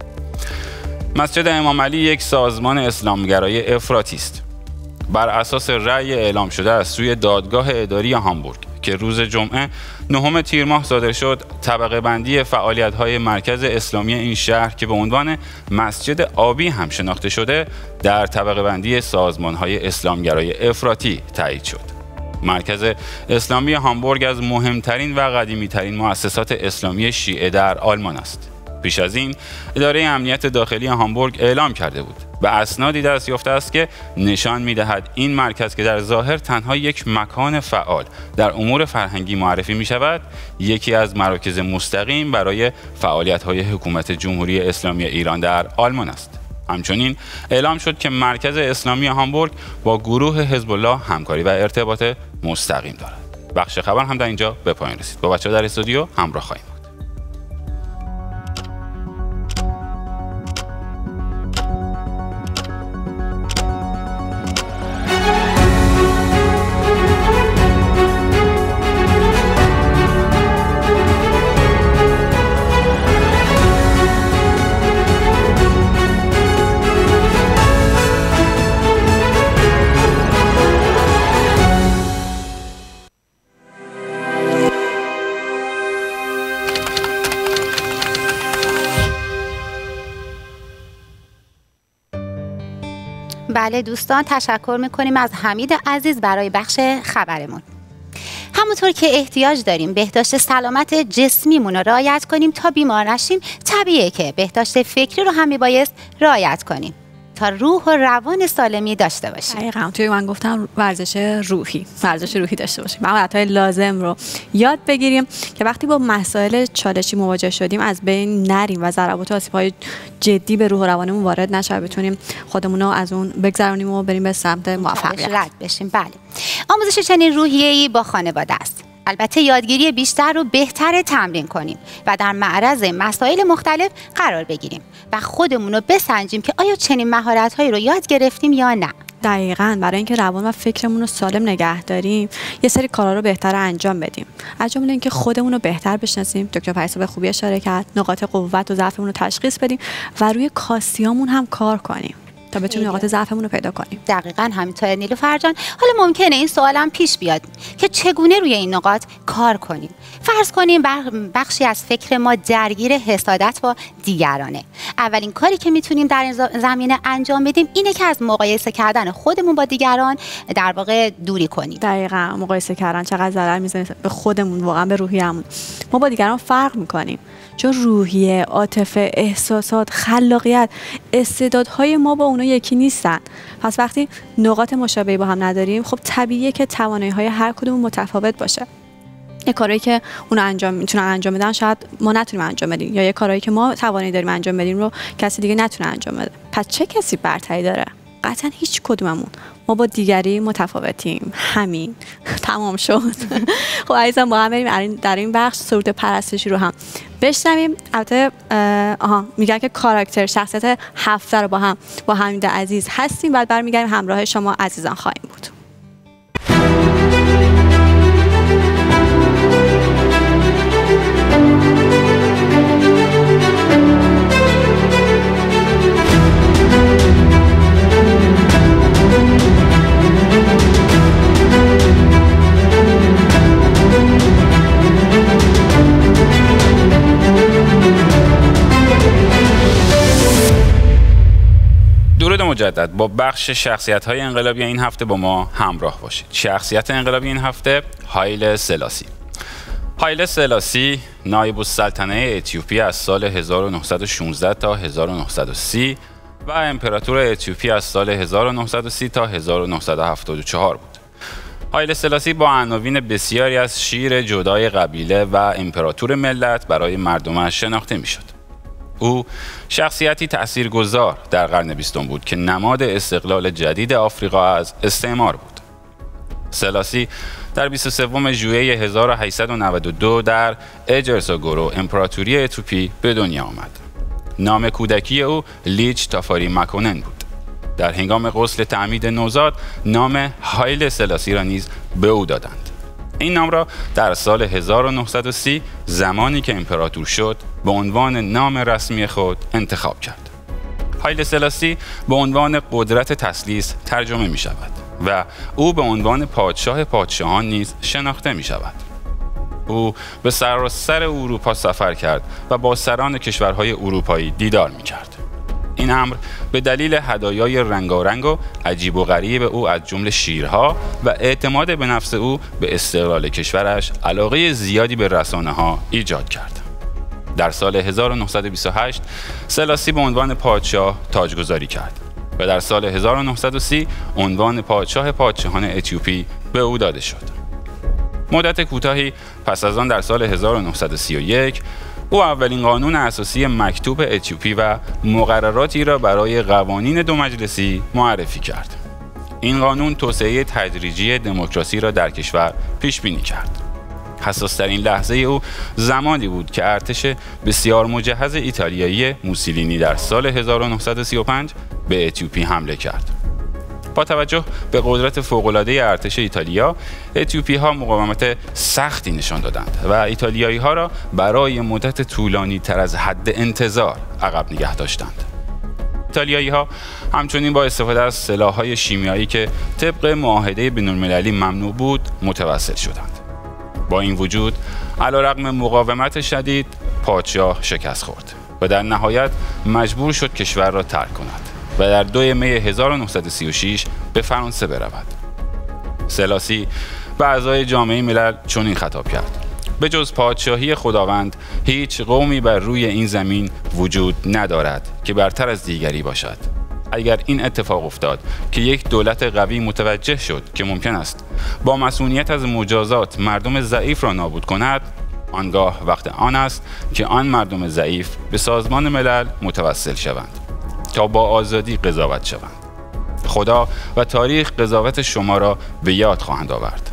مسجد امام علی یک سازمان اسلامگرای افراطی است. بر اساس رأی اعلام شده از سوی دادگاه اداری هامبورگ که روز جمعه 9 تیر ماه صادر شد، طبقه بندی فعالیت‌های مرکز اسلامی این شهر که به عنوان مسجد آبی هم شناخته شده، در طبقه بندی سازمان‌های اسلامگرای افراطی تایید شد. مرکز اسلامی هامبورگ از مهمترین و قدیمی‌ترین مؤسسات اسلامی شیعه در آلمان است. پیش از این اداره امنیت داخلی هامبورگ اعلام کرده بود و اسنادی دست یافته است که نشان می‌دهد این مرکز که در ظاهر تنها یک مکان فعال در امور فرهنگی معرفی می‌شود، یکی از مراکز مستقیم برای فعالیت‌های حکومت جمهوری اسلامی ایران در آلمان است. همچنین اعلام شد که مرکز اسلامی هامبورگ با گروه حزب الله همکاری و ارتباط مستقیم دارد. بخش خبر هم در اینجا به پایان رسید. با بچه‌ها در استودیو همراه خواهیم بود. بله دوستان، تشکر میکنیم از حمید عزیز برای بخش خبرمون. همونطور که احتیاج داریم بهداشت سلامت جسمیمون رو رعایت کنیم تا بیمار نشیم، طبیعیه که بهداشت فکری رو هم میبایست رعایت کنیم تا روح و روان سالمی داشته باشیم. دقیقاً توی من گفتم ورزش روحی داشته باشیم. مهارت‌های لازم رو یاد بگیریم که وقتی با مسائل چالشی مواجه شدیم از بین نریم و ضربات و آسیب‌های جدی به روح و روانمون وارد نشه، بتونیم خودمون رو از اون بگذرونیم و بریم به سمت موفقیت رد بشیم. بله، آموزش چنین روحیه‌ای با خانواده است. البته یادگیری بیشتر رو بهتر تمرین کنیم و در معرض مسائل مختلف قرار بگیریم و خودمون رو بسنجیم که آیا چنین مهارت‌هایی رو یاد گرفتیم یا نه. دقیقاً برای اینکه روان و فکرمون رو سالم نگه داریم یه سری کارا رو بهتر انجام بدیم. از جمله اینکه خودمون رو بهتر بشناسیم، دکتر پریسا به خوبی اشاره کرد، نقاط قوت و ضعفمون رو تشخیص بدیم و روی کاستیامون هم کار کنیم تا بتونیم نقاط ضعفمون رو پیدا کنیم. دقیقاً همینطور نیلوفر جان. حالا ممکنه این سوالم پیش بیاد که چگونه روی این نقاط کار کنیم. فرض کنیم بخشی از فکر ما درگیر حسادت با دیگرانه. اولین کاری که میتونیم در این زمینه انجام بدیم اینه که از مقایسه کردن خودمون با دیگران در واقع دوری کنیم. دقیقاً مقایسه کردن چقدر ضرر میزنه به خودمون، واقعا به روحیه‌مون. ما با دیگران فرق میکنیم چون روحیه، عاطفه، احساسات، خلاقیت، استعدادهای ما با اونا یکی نیستن. پس وقتی نقاط مشابهی با هم نداریم، خب طبیعیه که توانایی‌های هر کدوم متفاوت باشه. یه کارهایی که اونا میتونن انجام بدن شاید ما نتونیم انجام بدیم، یا یه کارهایی که ما توانایی داریم انجام بدیم رو کسی دیگه نتونه انجام بده. پس چه کسی برتری داره؟ قطعا هیچ کدوممون. ما با دیگری متفاوتیم. همین. تمام شد. خب عزیزان با هم بریم در این بخش سرود پرستشی رو هم بشنویم. البته میگن که کاراکتر شخصیت 7 رو با حمید عزیز هستیم، بعد برمیگردیم همراه شما عزیزان خواهیم بود. درود مجدد. با بخش شخصیت‌های انقلابی این هفته با ما همراه باشید. شخصیت انقلابی این هفته هایله سلاسی. هایله سلاسی نایب السلطنه اتیوپی از سال 1916 تا 1930 و امپراتور اتیوپی از سال 1930 تا 1974 بود. هایله سلاسی با عناوین بسیاری از شیر جدای قبیله و امپراتور ملت برای مردمش شناخته می‌شد. او شخصیتی تأثیرگذار در قرن 20 بود که نماد استقلال جدید آفریقا از استعمار بود. سلاسی در 23 ژوئیه 1892 در اجرساگورو امپراتوری اتیوپی به دنیا آمد. نام کودکی او لیچ تافاری مکونن بود. در هنگام غسل تعمید نوزاد نام هایله سلاسی را نیز به او دادند. این نام را در سال 1930 زمانی که امپراتور شد به عنوان نام رسمی خود انتخاب کرد. هایله سلاسی به عنوان قدرت تثلیث ترجمه می شود و او به عنوان پادشاه پادشاهان نیز شناخته می شود. او به سراسر اروپا سفر کرد و با سران کشورهای اروپایی دیدار می کرد. این امر به دلیل هدایای رنگارنگ و عجیب و غریب او از جمله شیرها و اعتماد به نفس او به استقلال کشورش علاقه زیادی به رسانه‌ها ایجاد کرد. در سال 1928 سلاسی به عنوان پادشاه تاجگذاری کرد و در سال 1930 عنوان پادشاه پادشاهان اتیوپی به او داده شد. مدت کوتاهی پس از آن در سال 1931 او اولین قانون اساسی مکتوب اتیوپی و مقرراتی را برای قوانین دو مجلسی معرفی کرد. این قانون توسعه تدریجی دموکراسی را در کشور پیش بینی کرد. حساس‌ترین لحظه او زمانی بود که ارتش بسیار مجهز ایتالیایی موسولینی در سال 1935 به اتیوپی حمله کرد. با توجه به قدرت فوق‌العاده ارتش ایتالیا، اتیوپی‌ها مقاومت سختی نشان دادند و ایتالیایی‌ها را برای مدت طولانی تر از حد انتظار عقب نگه داشتند. ایتالیایی‌ها همچنین با استفاده از سلاح‌های شیمیایی که طبق معاهده بین‌المللی ممنوع بود متوسل شدند. با این وجود علیرغم مقاومت شدید پادشاه شکست خورد و در نهایت مجبور شد کشور را ترک کند و در 2 می 1936 به فرانسه برود. سلاسی به اعضای جامعه ملل چنین خطاب کرد: به جز پادشاهی خداوند هیچ قومی بر روی این زمین وجود ندارد که برتر از دیگری باشد. اگر این اتفاق افتاد که یک دولت قوی متوجه شد که ممکن است با مصونیت از مجازات مردم ضعیف را نابود کند، آنگاه وقت آن است که آن مردم ضعیف به سازمان ملل متوسل شوند تا با آزادی قضاوت شوند. خدا و تاریخ قضاوت شما را به یاد خواهند آورد.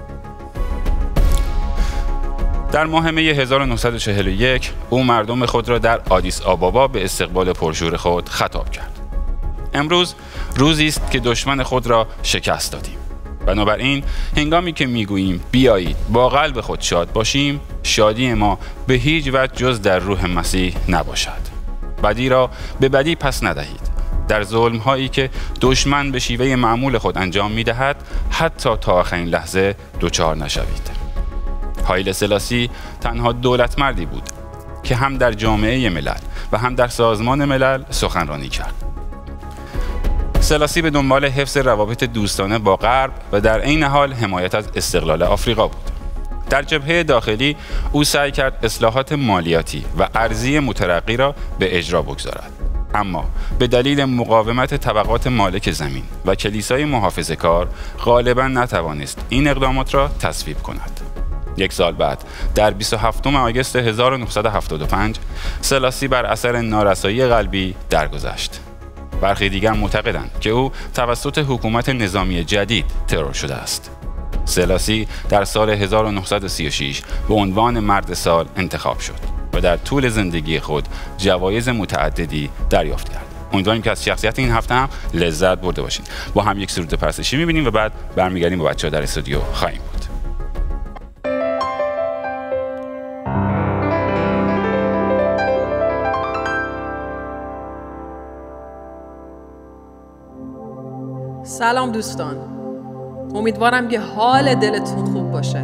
در ماه می 1941 او مردم خود را در آدیس آبابا به استقبال پرشور خود خطاب کرد: امروز روزی است که دشمن خود را شکست دادیم. بنابراین هنگامی که میگوییم بیایید با قلب خود شاد باشیم، شادی ما به هیچ وجه جز در روح مسیح نباشد. بدی را به بدی پس ندهید. در ظلم هایی که دشمن به شیوه معمول خود انجام میدهد حتی تا آخرین لحظه دچار نشوید. هایله سلاسی تنها دولت مردی بود که هم در جامعه ملل و هم در سازمان ملل سخنرانی کرد. سلاسی به دنبال حفظ روابط دوستانه با غرب و در عین حال حمایت از استقلال آفریقا بود. در جبهه داخلی او سعی کرد اصلاحات مالیاتی و ارضی مترقی را به اجرا بگذارد، اما به دلیل مقاومت طبقات مالک زمین و کلیسای محافظه‌کار غالباً نتوانست این اقدامات را تصویب کند. 1 سال بعد در 27 آگوست 1975 سلاسی بر اثر نارسایی قلبی درگذشت. برخی دیگر معتقدند که او توسط حکومت نظامی جدید ترور شده است. سلاسی در سال 1936 به عنوان مرد سال انتخاب شد و در طول زندگی خود جوایز متعددی دریافت کرد. امیدواریم که از شخصیت این هفته هم لذت برده باشید. با هم یک سرود پرستشی می‌بینیم و بعد برمیگردیم با بچه‌ها در استودیو خواهیم بود. سلام دوستان، امیدوارم که حال دلتون خوب باشه،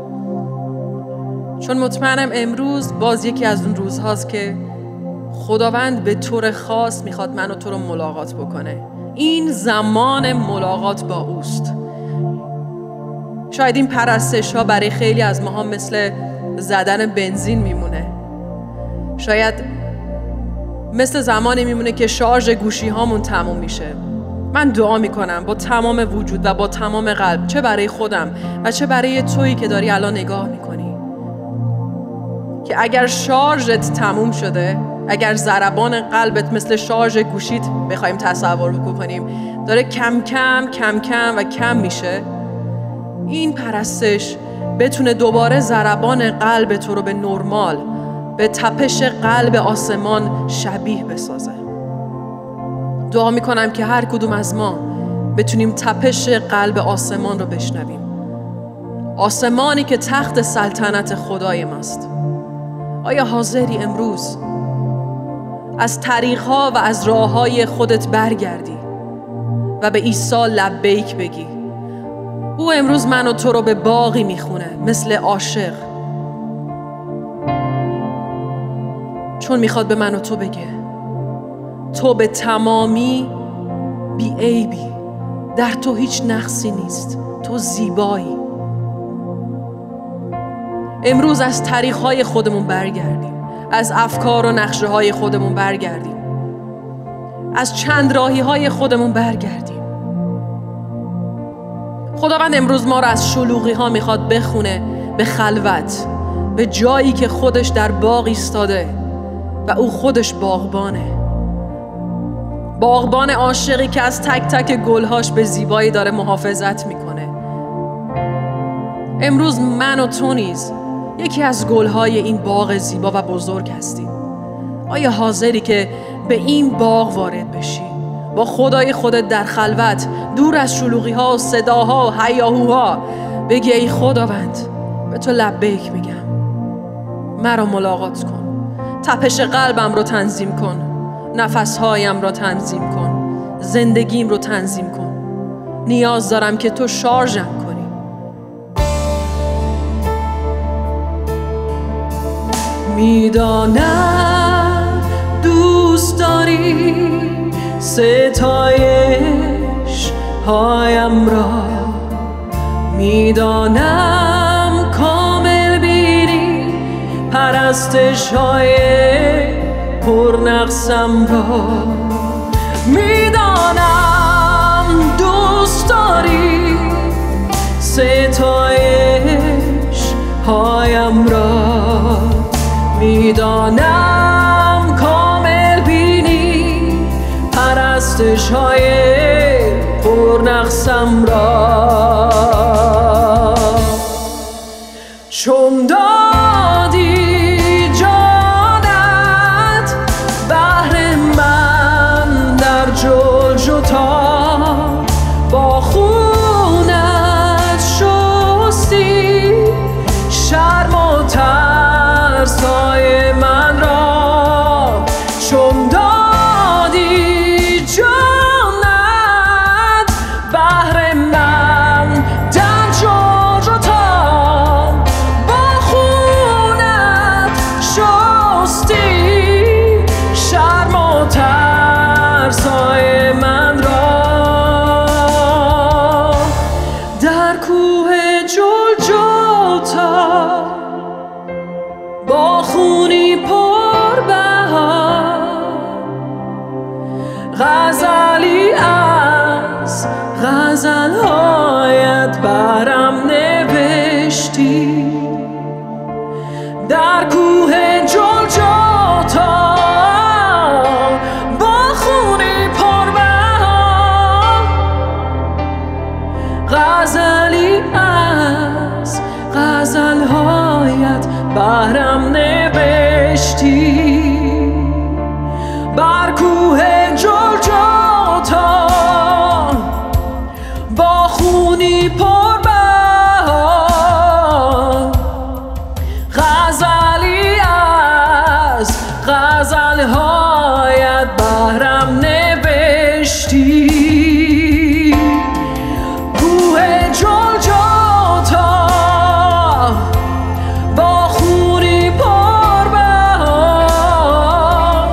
چون مطمئنم امروز باز یکی از اون روزهاست که خداوند به طور خاص میخواد من و تو رو ملاقات بکنه. این زمان ملاقات با اوست. شاید این پرستش ها برای خیلی از ماها مثل زدن بنزین میمونه، شاید مثل زمانی میمونه که شارژ گوشی هامون تموم میشه. من دعا میکنم با تمام وجود و با تمام قلب، چه برای خودم و چه برای تویی که داری الان نگاه میکنی، که اگر شارژت تموم شده، اگر ضربان قلبت مثل شارژ گوشیت بخوایم تصور بکنیم داره کم کم و کم میشه، این پرستش بتونه دوباره ضربان قلب تو رو به نرمال، به تپش قلب آسمان شبیه بسازه. دعا میکنم که هر کدوم از ما بتونیم تپش قلب آسمان رو بشنویم، آسمانی که تخت سلطنت خدای ماست. آیا حاضری امروز از طریقها و از راههای خودت برگردی و به عیسی لبیک بگی؟ او امروز من و تو رو به باغی میخونه مثل عاشق، چون میخواد به من و تو بگه تو به تمامی بی عیبی، در تو هیچ نقصی نیست، تو زیبایی. امروز از طریقهای خودمون برگردیم، از افکار و نقشه های خودمون برگردیم، از چند راهی های خودمون برگردیم. خداوند امروز ما رو از شلوغی ها میخواد بخونه به خلوت، به جایی که خودش در باغ ایستاده و او خودش باغبانه. باغبان عاشقی که از تک تک گلهاش به زیبایی داره محافظت میکنه. امروز من و تو نیز یکی از گلهای این باغ زیبا و بزرگ هستیم. آیا حاضری که به این باغ وارد بشی؟ با خدای خودت در خلوت، دور از شلوغی ها و صداها و هیاهوها، بگی ای خداوند به تو لبیک میگم، مرا ملاقات کن، تپش قلبم رو تنظیم کن، نفسهایم رو تنظیم کن، زندگیم رو تنظیم کن. نیاز دارم که تو شارژم کنی. میدانم دوست داری ستایش هایم را، میدانم کامل بینی پرستش های پرنقصم را، میدانم دوست داری ستایش هایم را، میدانم کامل بینی پرستش های پرنقصم را. چون دادی جانت بهر من در جلجتا، با خونت شستی شرم و ترسای من را، چون دادی جانت بهر من در جلجتا، با خونت شستی شرم و ترسای من را، در کوه جلجتا با خونی پربها، غزلی از غزلهایت برم نوشتی، در کوه جلجتا با خونی پربها، غزلی از غزلهایت برم نوشتی، بر کوه جلجتا با خونی پربها، غزلی از غزلهایت برم نوشتی، کوه جلجتا با خونی پربها،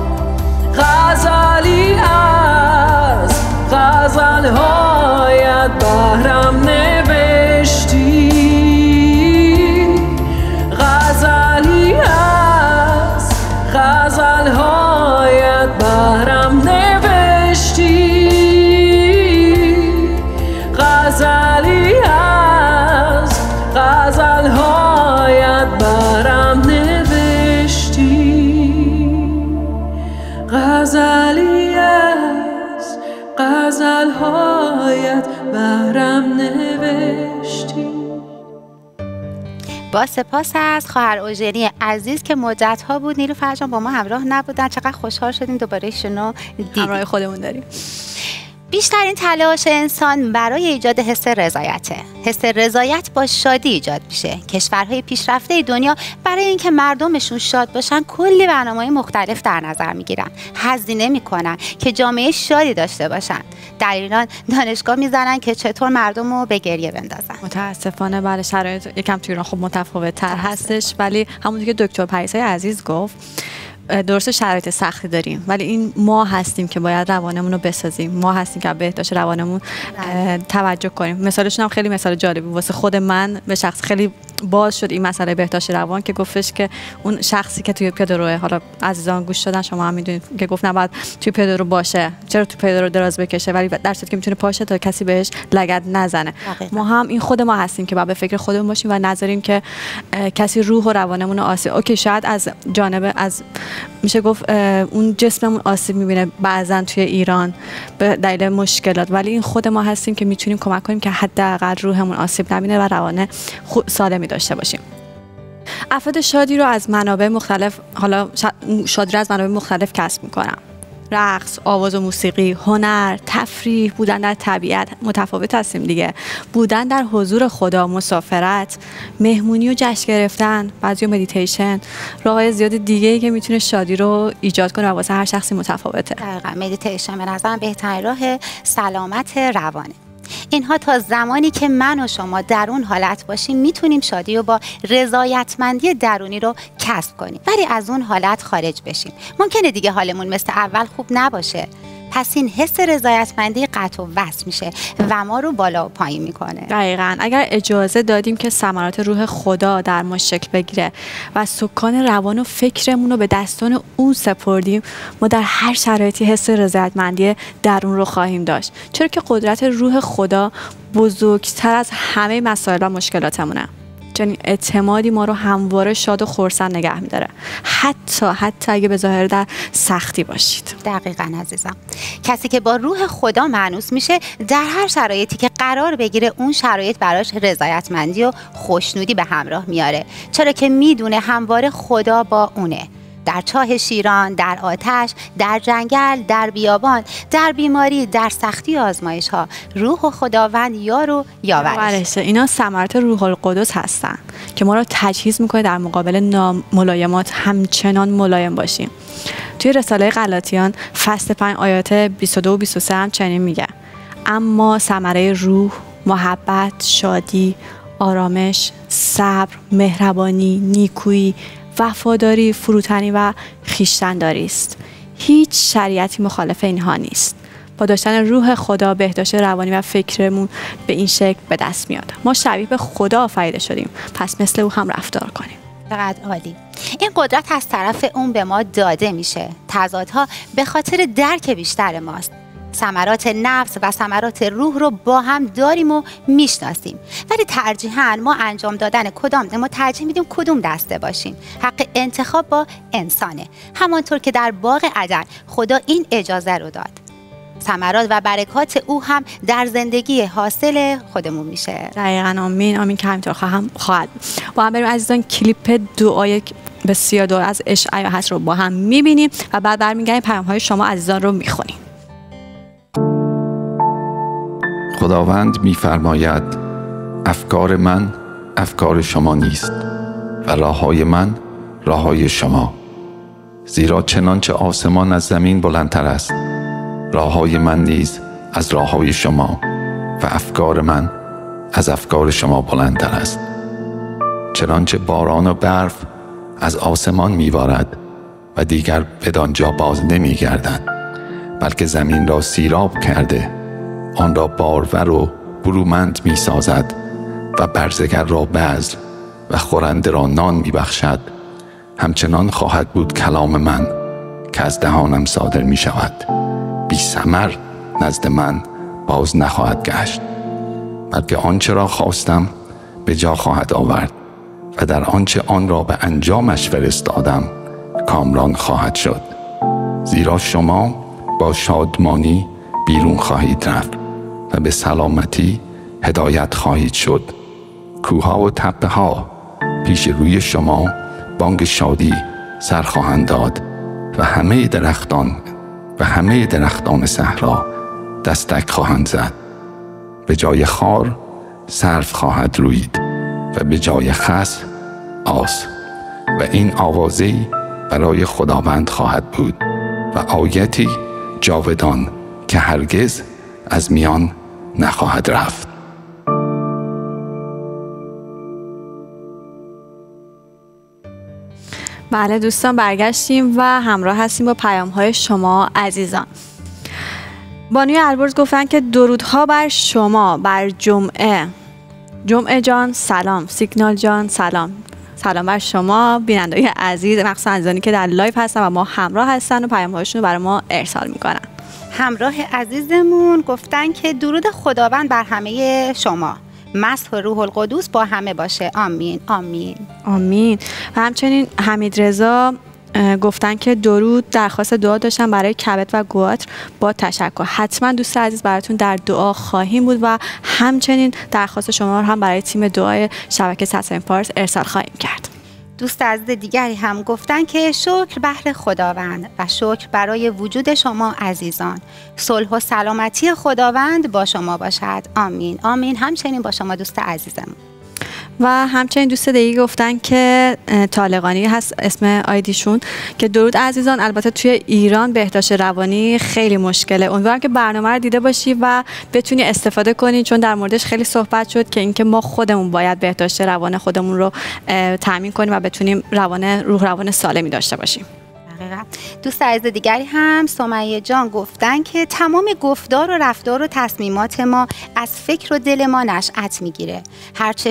غزلی از غزلهایت برم نوشتی، غزلی از غزلهایت برم نوشتی، غزلی از غزلهایت برم نوشتی، غزلی از غزلهایت برم نوشتی. با سپاس از خواهر اوژنی عزیز که مدت‌ها بود نیلوفر جان با ما همراه نبودن. چقدر خوشحال شدیم دوباره ایشونو دیدیم. همراه خودمون داریم. بیشترین تلاش انسان برای ایجاد حس رضایته. حس رضایت با شادی ایجاد میشه. کشورهای پیشرفته دنیا برای اینکه مردمشون شاد باشن کلی برنامه‌های مختلف در نظر میگیرن. هزینه میکنن که جامعه شادی داشته باشن. در ایران دانشگاه میزنن که چطور مردم رو به گریه بندازن. متاسفانه بله شرایط یکم تو ایران خب متفاوت تر هستش، ولی همونطور که دکتر پریسای عزیز گفت درست شرایط سختی داریم، ولی این ما هستیم که باید روانمون رو بسازیم، ما هستیم که بهداشت روانمون توجه کنیم. مثالشون هم خیلی مثال جالبی واسه خود من به شخص خیلی باز شد این مسئله بهداشت روان که گفتش که اون شخصی که توی پیاده‌رو، حالا عزیزان گوش دادن شما هم میدونید که گفت نباید توی پیاده‌رو باشه، چرا توی پیاده‌رو دراز بکشه، ولی در صورتی که میتونه پاشه تا کسی بهش لگد نزنه. ما هم این خود ما هستیم که باید به فکر خودمون باشیم و نذاریم که کسی روح و روانمون رو آسیب. اوکی شاید از جانب از میشه گفت اون جسممون آسیب میبینه بعضن توی ایران به دلیل مشکلات، ولی این خود ما هستیم که میتونیم کمک کنیم که حداقل روحمون آسیب نبینه و روان سالمی داشته باشیم. افراد شادی رو از منابع مختلف، حالا شادی رو از منابع مختلف کسب میکنم. رقص، آواز و موسیقی، هنر، تفریح، بودن در طبیعت، متفاوت هستیم دیگه، بودن در حضور خدا، مسافرت، مهمونی و جشن گرفتن، بعضی مدیتیشن، راههای زیاد دیگه‌ای که میتونه شادی رو ایجاد کنه و واسه هر شخصی متفاوته. دقیقاً مدیتیشن به نظرم بهترین راه سلامت روانه. اینها تا زمانی که من و شما در اون حالت باشیم میتونیم شادی رو با رضایتمندی درونی رو کسب کنیم، ولی از اون حالت خارج بشیم ممکنه دیگه حالمون مثل اول خوب نباشه. پس این حس رضایتمندی قطع و وصل میشه و ما رو بالا و پایین میکنه. دقیقاً اگر اجازه دادیم که ثمرات روح خدا در ما شکل بگیره و سکان روان و فکرمون رو به دستان او سپردیم، ما در هر شرایطی حس رضایتمندی درون رو خواهیم داشت، چرا که قدرت روح خدا بزرگتر از همه مسائل و مشکلاتمونه. چنین اعتمادی ما رو همواره شاد و خرسند نگه می‌داره، حتی اگه به ظاهر در سختی باشید. دقیقاً عزیزم، کسی که با روح خدا مانوس میشه در هر شرایطی که قرار بگیره اون شرایط براش رضایتمندی و خوشنودی به همراه میاره، چرا که میدونه همواره خدا با اونه. در چاه شیران، در آتش، در جنگل، در بیابان، در بیماری، در سختی و آزمایش ها، روح و خداوند یار و یاورشه. اینا ثمرات روح القدس هستن که ما رو تجهیز میکنه در مقابل ناملایمات همچنان ملایم باشیم. توی رساله غلاطیان فصل 5 آیات 22 و 23 هم چنین میگه: اما ثمره روح محبت، شادی، آرامش، صبر، مهربانی، نیکویی، وفاداری، فروتنی و خویشتن‌داری است. هیچ شریعتی مخالف اینها نیست. با داشتن روح خدا بهداشت روانی و فکرمون به این شکل به دست میاد. ما شبیه به خدا آفریده شدیم، پس مثل او هم رفتار کنیم. چقدر عالی. این قدرت از طرف اون به ما داده میشه. تضادها به خاطر درک بیشتر ماست. ثمرات نفس و ثمرات روح رو با هم داریم و میشناسیم، ولی ترجیحاً ما انجام دادن ما ترجیح میدیم کدوم دسته باشیم. حق انتخاب با انسانه، همانطور که در باغ عدن خدا این اجازه رو داد. ثمرات و برکات او هم در زندگی حاصل خودمون میشه. دقیقاً. آمین که همینطور خواهد. با هم بریم عزیزان کلیپ دعای بسیار دعا از اشعیا هست رو با هم میبینیم و بعد برمیگردیم پیام‌های شما عزیزان رو میخونیم. خداوند می‌فرماید افکار من افکار شما نیست و راه‌های من راه‌های شما، زیرا چنانچه آسمان از زمین بلندتر است راه‌های من نیز از راه‌های شما و افکار من از افکار شما بلندتر است. چنانچه باران و برف از آسمان می‌بارد و دیگر بدانجا باز نمی‌گردد، بلکه زمین را سیراب کرده آن را بارور و برومند می سازد و برزگر را بذر و خورنده را نان می بخشد، همچنان خواهد بود کلام من که از دهانم صادر می شود. بی ثمر نزد من باز نخواهد گشت، بلکه آنچه را خواستم به جا خواهد آورد و در آنچه آن را به انجامش فرستادم کامران خواهد شد. زیرا شما با شادمانی بیرون خواهید رفت و به سلامتی هدایت خواهید شد. کوها و تپه ها پیش روی شما بانگ شادی سر خواهند داد و همه درختان صحرا دستک خواهند زد. به جای خار سرو خواهد روید و به جای خس آس، و این آوازه‌ای برای خداوند خواهد بود و آیتی جاودان که هرگز از میان نخواهد رفت. بله دوستان، برگشتیم و همراه هستیم با پیام‌های شما عزیزان. بانوی البرز گفتن که درودها بر شما، بر جمعه جمعه جان سلام، سیگنال جان سلام. سلام بر شما بینندگان عزیز، مخصوصا عزیزانی که در لایو هستن و ما همراه هستن و پیام‌هاشون رو برای ما ارسال میکنن. همراه عزیزمون گفتن که درود خداوند بر همه شما، مسح روح القدس با همه باشه. آمین آمین آمین. و همچنین حمید رضا گفتن که درود، درخواست دعا داشتن برای کبد و گواتر با تشکر. حتما دوست عزیز براتون در دعا خواهیم بود و همچنین درخواست شما رو هم برای تیم دعای شبکه سطح پارس ارسال خواهیم کرد. دوست عزیز دیگری هم گفتن که شکر بهر خداوند و شکر برای وجود شما عزیزان. صلح و سلامتی خداوند با شما باشد. آمین آمین. همچنین با شما دوست عزیزم. و همچنین دوست دیگه گفتن که طالقانی هست اسم آیدیشون، که درود عزیزان. البته توی ایران بهداشت روانی خیلی مشکله، امیدوارم که برنامه رو دیده باشی و بتونی استفاده کنی، چون در موردش خیلی صحبت شد که اینکه ما خودمون باید بهداشت روان خودمون رو تامین کنیم و بتونیم روح روان سالمی داشته باشیم. دوست عزیز دیگری هم سمیه جان گفتن که تمام گفتار و رفتار و تصمیمات ما از فکر و دل ما نشأت میگیره. هرچه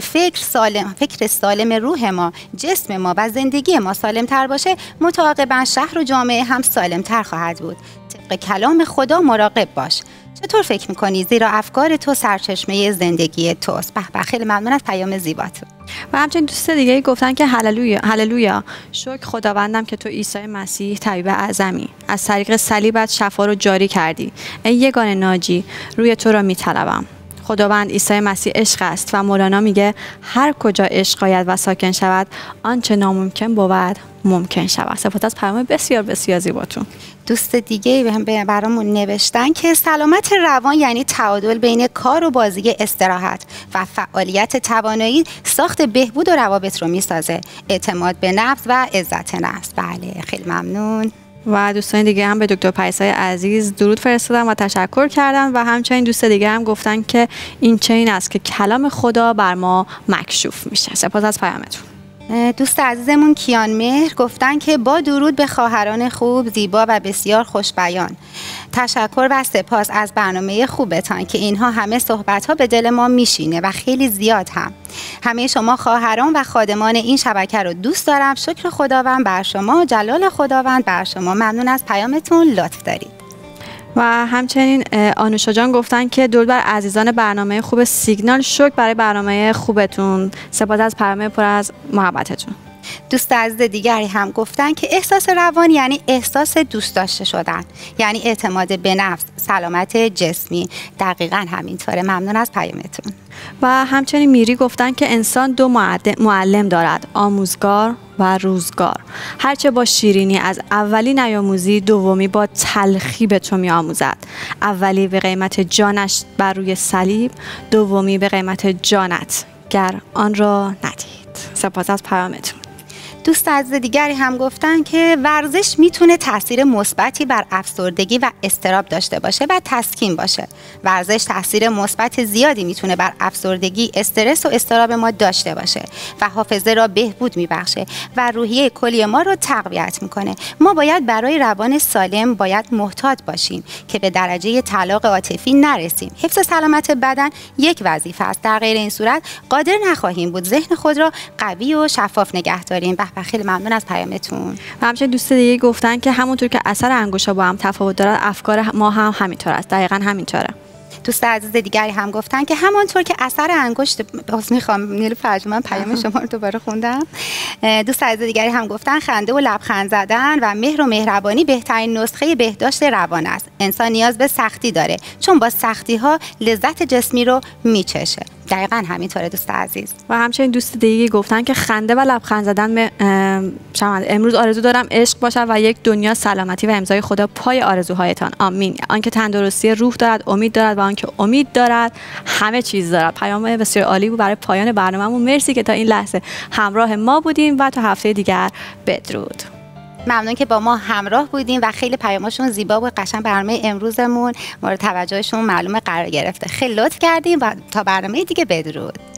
فکر سالم روح ما، جسم ما و زندگی ما سالم تر باشه، متعاقباً شهر و جامعه هم سالم تر خواهد بود. طبق کلام خدا مراقب باش. چطور فکر میکنی؟ زیرا افکار تو سرچشمه زندگی توست. به خیلی ممنون از پیام زیباتون. و همچنین دوست دیگه گفتن که هللویا هللویا، شکر خداوندم که تو عیسی مسیح طبیب اعظمی، از طریق صلیبت شفا رو جاری کردی. ای یگانه ناجی، روی تو را میطلبم. خداوند عیسی مسیح عشق است و مولانا میگه هر کجا عشق آید و ساکن شود، آنچه ناممکن بود ممکن شود. سپاس از پیام بسیار بسیار زیباتون. دوست دیگه برامون نوشتن که سلامت روان یعنی تعادل بین کار و بازی استراحت و فعالیت توانایی ساخت بهبود و روابط رو میسازه. اعتماد به نفس و عزت نفس. بله خیلی ممنون. و دوستان دیگه هم به دکتر پریسای عزیز درود فرستادن و تشکر کردن و همچنین دوست دیگه هم گفتن که این چنین است که کلام خدا بر ما مکشوف میشه. سپاس از پیامتون. دوست عزیزمون کیان مهر گفتن که با درود به خواهران خوب، زیبا و بسیار خوش بیان، تشکر و سپاس از برنامه خوبتان که اینها همه صحبت‌ها به دل ما میشینه و خیلی زیاد هم. همه شما خواهران و خادمان این شبکه رو دوست دارم. شکر خداوند بر شما، جلال خداوند بر شما. ممنون از پیامتون، لطف دارید. و همچنین آنوشا جان گفتن که درود بر عزیزان برنامه خوب سیگنال، شکر برای برنامه خوبتون. سپاس از پیام پر از محبتتون. دوست عزیز دیگری هم گفتن که احساس روان یعنی احساس دوست داشته شدن، یعنی اعتماد به نفس، سلامت جسمی. دقیقاً همینطوره. ممنون از پیامتون. و همچنین میری گفتن که انسان دو معلم دارد، آموزگار و روزگار. هرچه با شیرینی از اولی نیاموزی، دومی با تلخی به تو میآموزد. اولی به قیمت جانش بر روی صلیب، دومی به قیمت جانت گر آن را ندید. سپاس از پیامتون. دوست عزیز دیگری هم گفتن که ورزش میتونه تاثیر مثبتی بر افسردگی و اضطراب داشته باشه و تسکین باشه. ورزش تاثیر مثبت زیادی میتونه بر افسردگی، استرس و اضطراب ما داشته باشه و حافظه را بهبود میبخشه و روحیه کلی ما رو تقویت میکنه. ما باید برای روان سالم محتاط باشیم که به درجه طلاق عاطفی نرسیم. حفظ سلامت بدن یک وظیفه است. در غیر این صورت قادر نخواهیم بود ذهن خود را قوی و شفاف نگه داریم. و خیلی ممنون از پیامتون. و همچنین دوست دیگه گفتن که همونطور که اثر انگشت‌ها با هم تفاوت داره، افکار ما هم همینطور است. دقیقاً همینطوره. دوست عزیز دیگری هم گفتن که همانطور که اثر انگشت میخوام نیلوفر جون، من پیام شما رو دوباره خوندم. دوست عزیز دیگری هم گفتن خنده و لبخند زدن و مهر و مهربانی بهترین نسخه بهداشت روان است. انسان نیاز به سختی داره چون با سختی ها لذت جسمی رو میچشه. دقیقاً همینطوره دوست عزیز. و همچنین دوست دیگه گفتن که خنده و لبخند زدن امروز آرزو دارم عشق باشد و یک دنیا سلامتی و امضای خدا پای آرزوهایتان. آمین. آنکه تندرستی روح دارد، امید دارد و آنکه امید دارد همه چیز دارد. پیام بسیار عالی بود برای پایان برنامه‌مون. مرسی که تا این لحظه همراه ما بودیم و تا هفته دیگر بدرود. ممنون که با ما همراه بودیم و خیلی پیاماشون زیبا و قشنگ. برنامه امروزمون مورد توجهشون معلومه قرار گرفته. خیلی لطف کردیم و تا برنامه دیگه بدرود.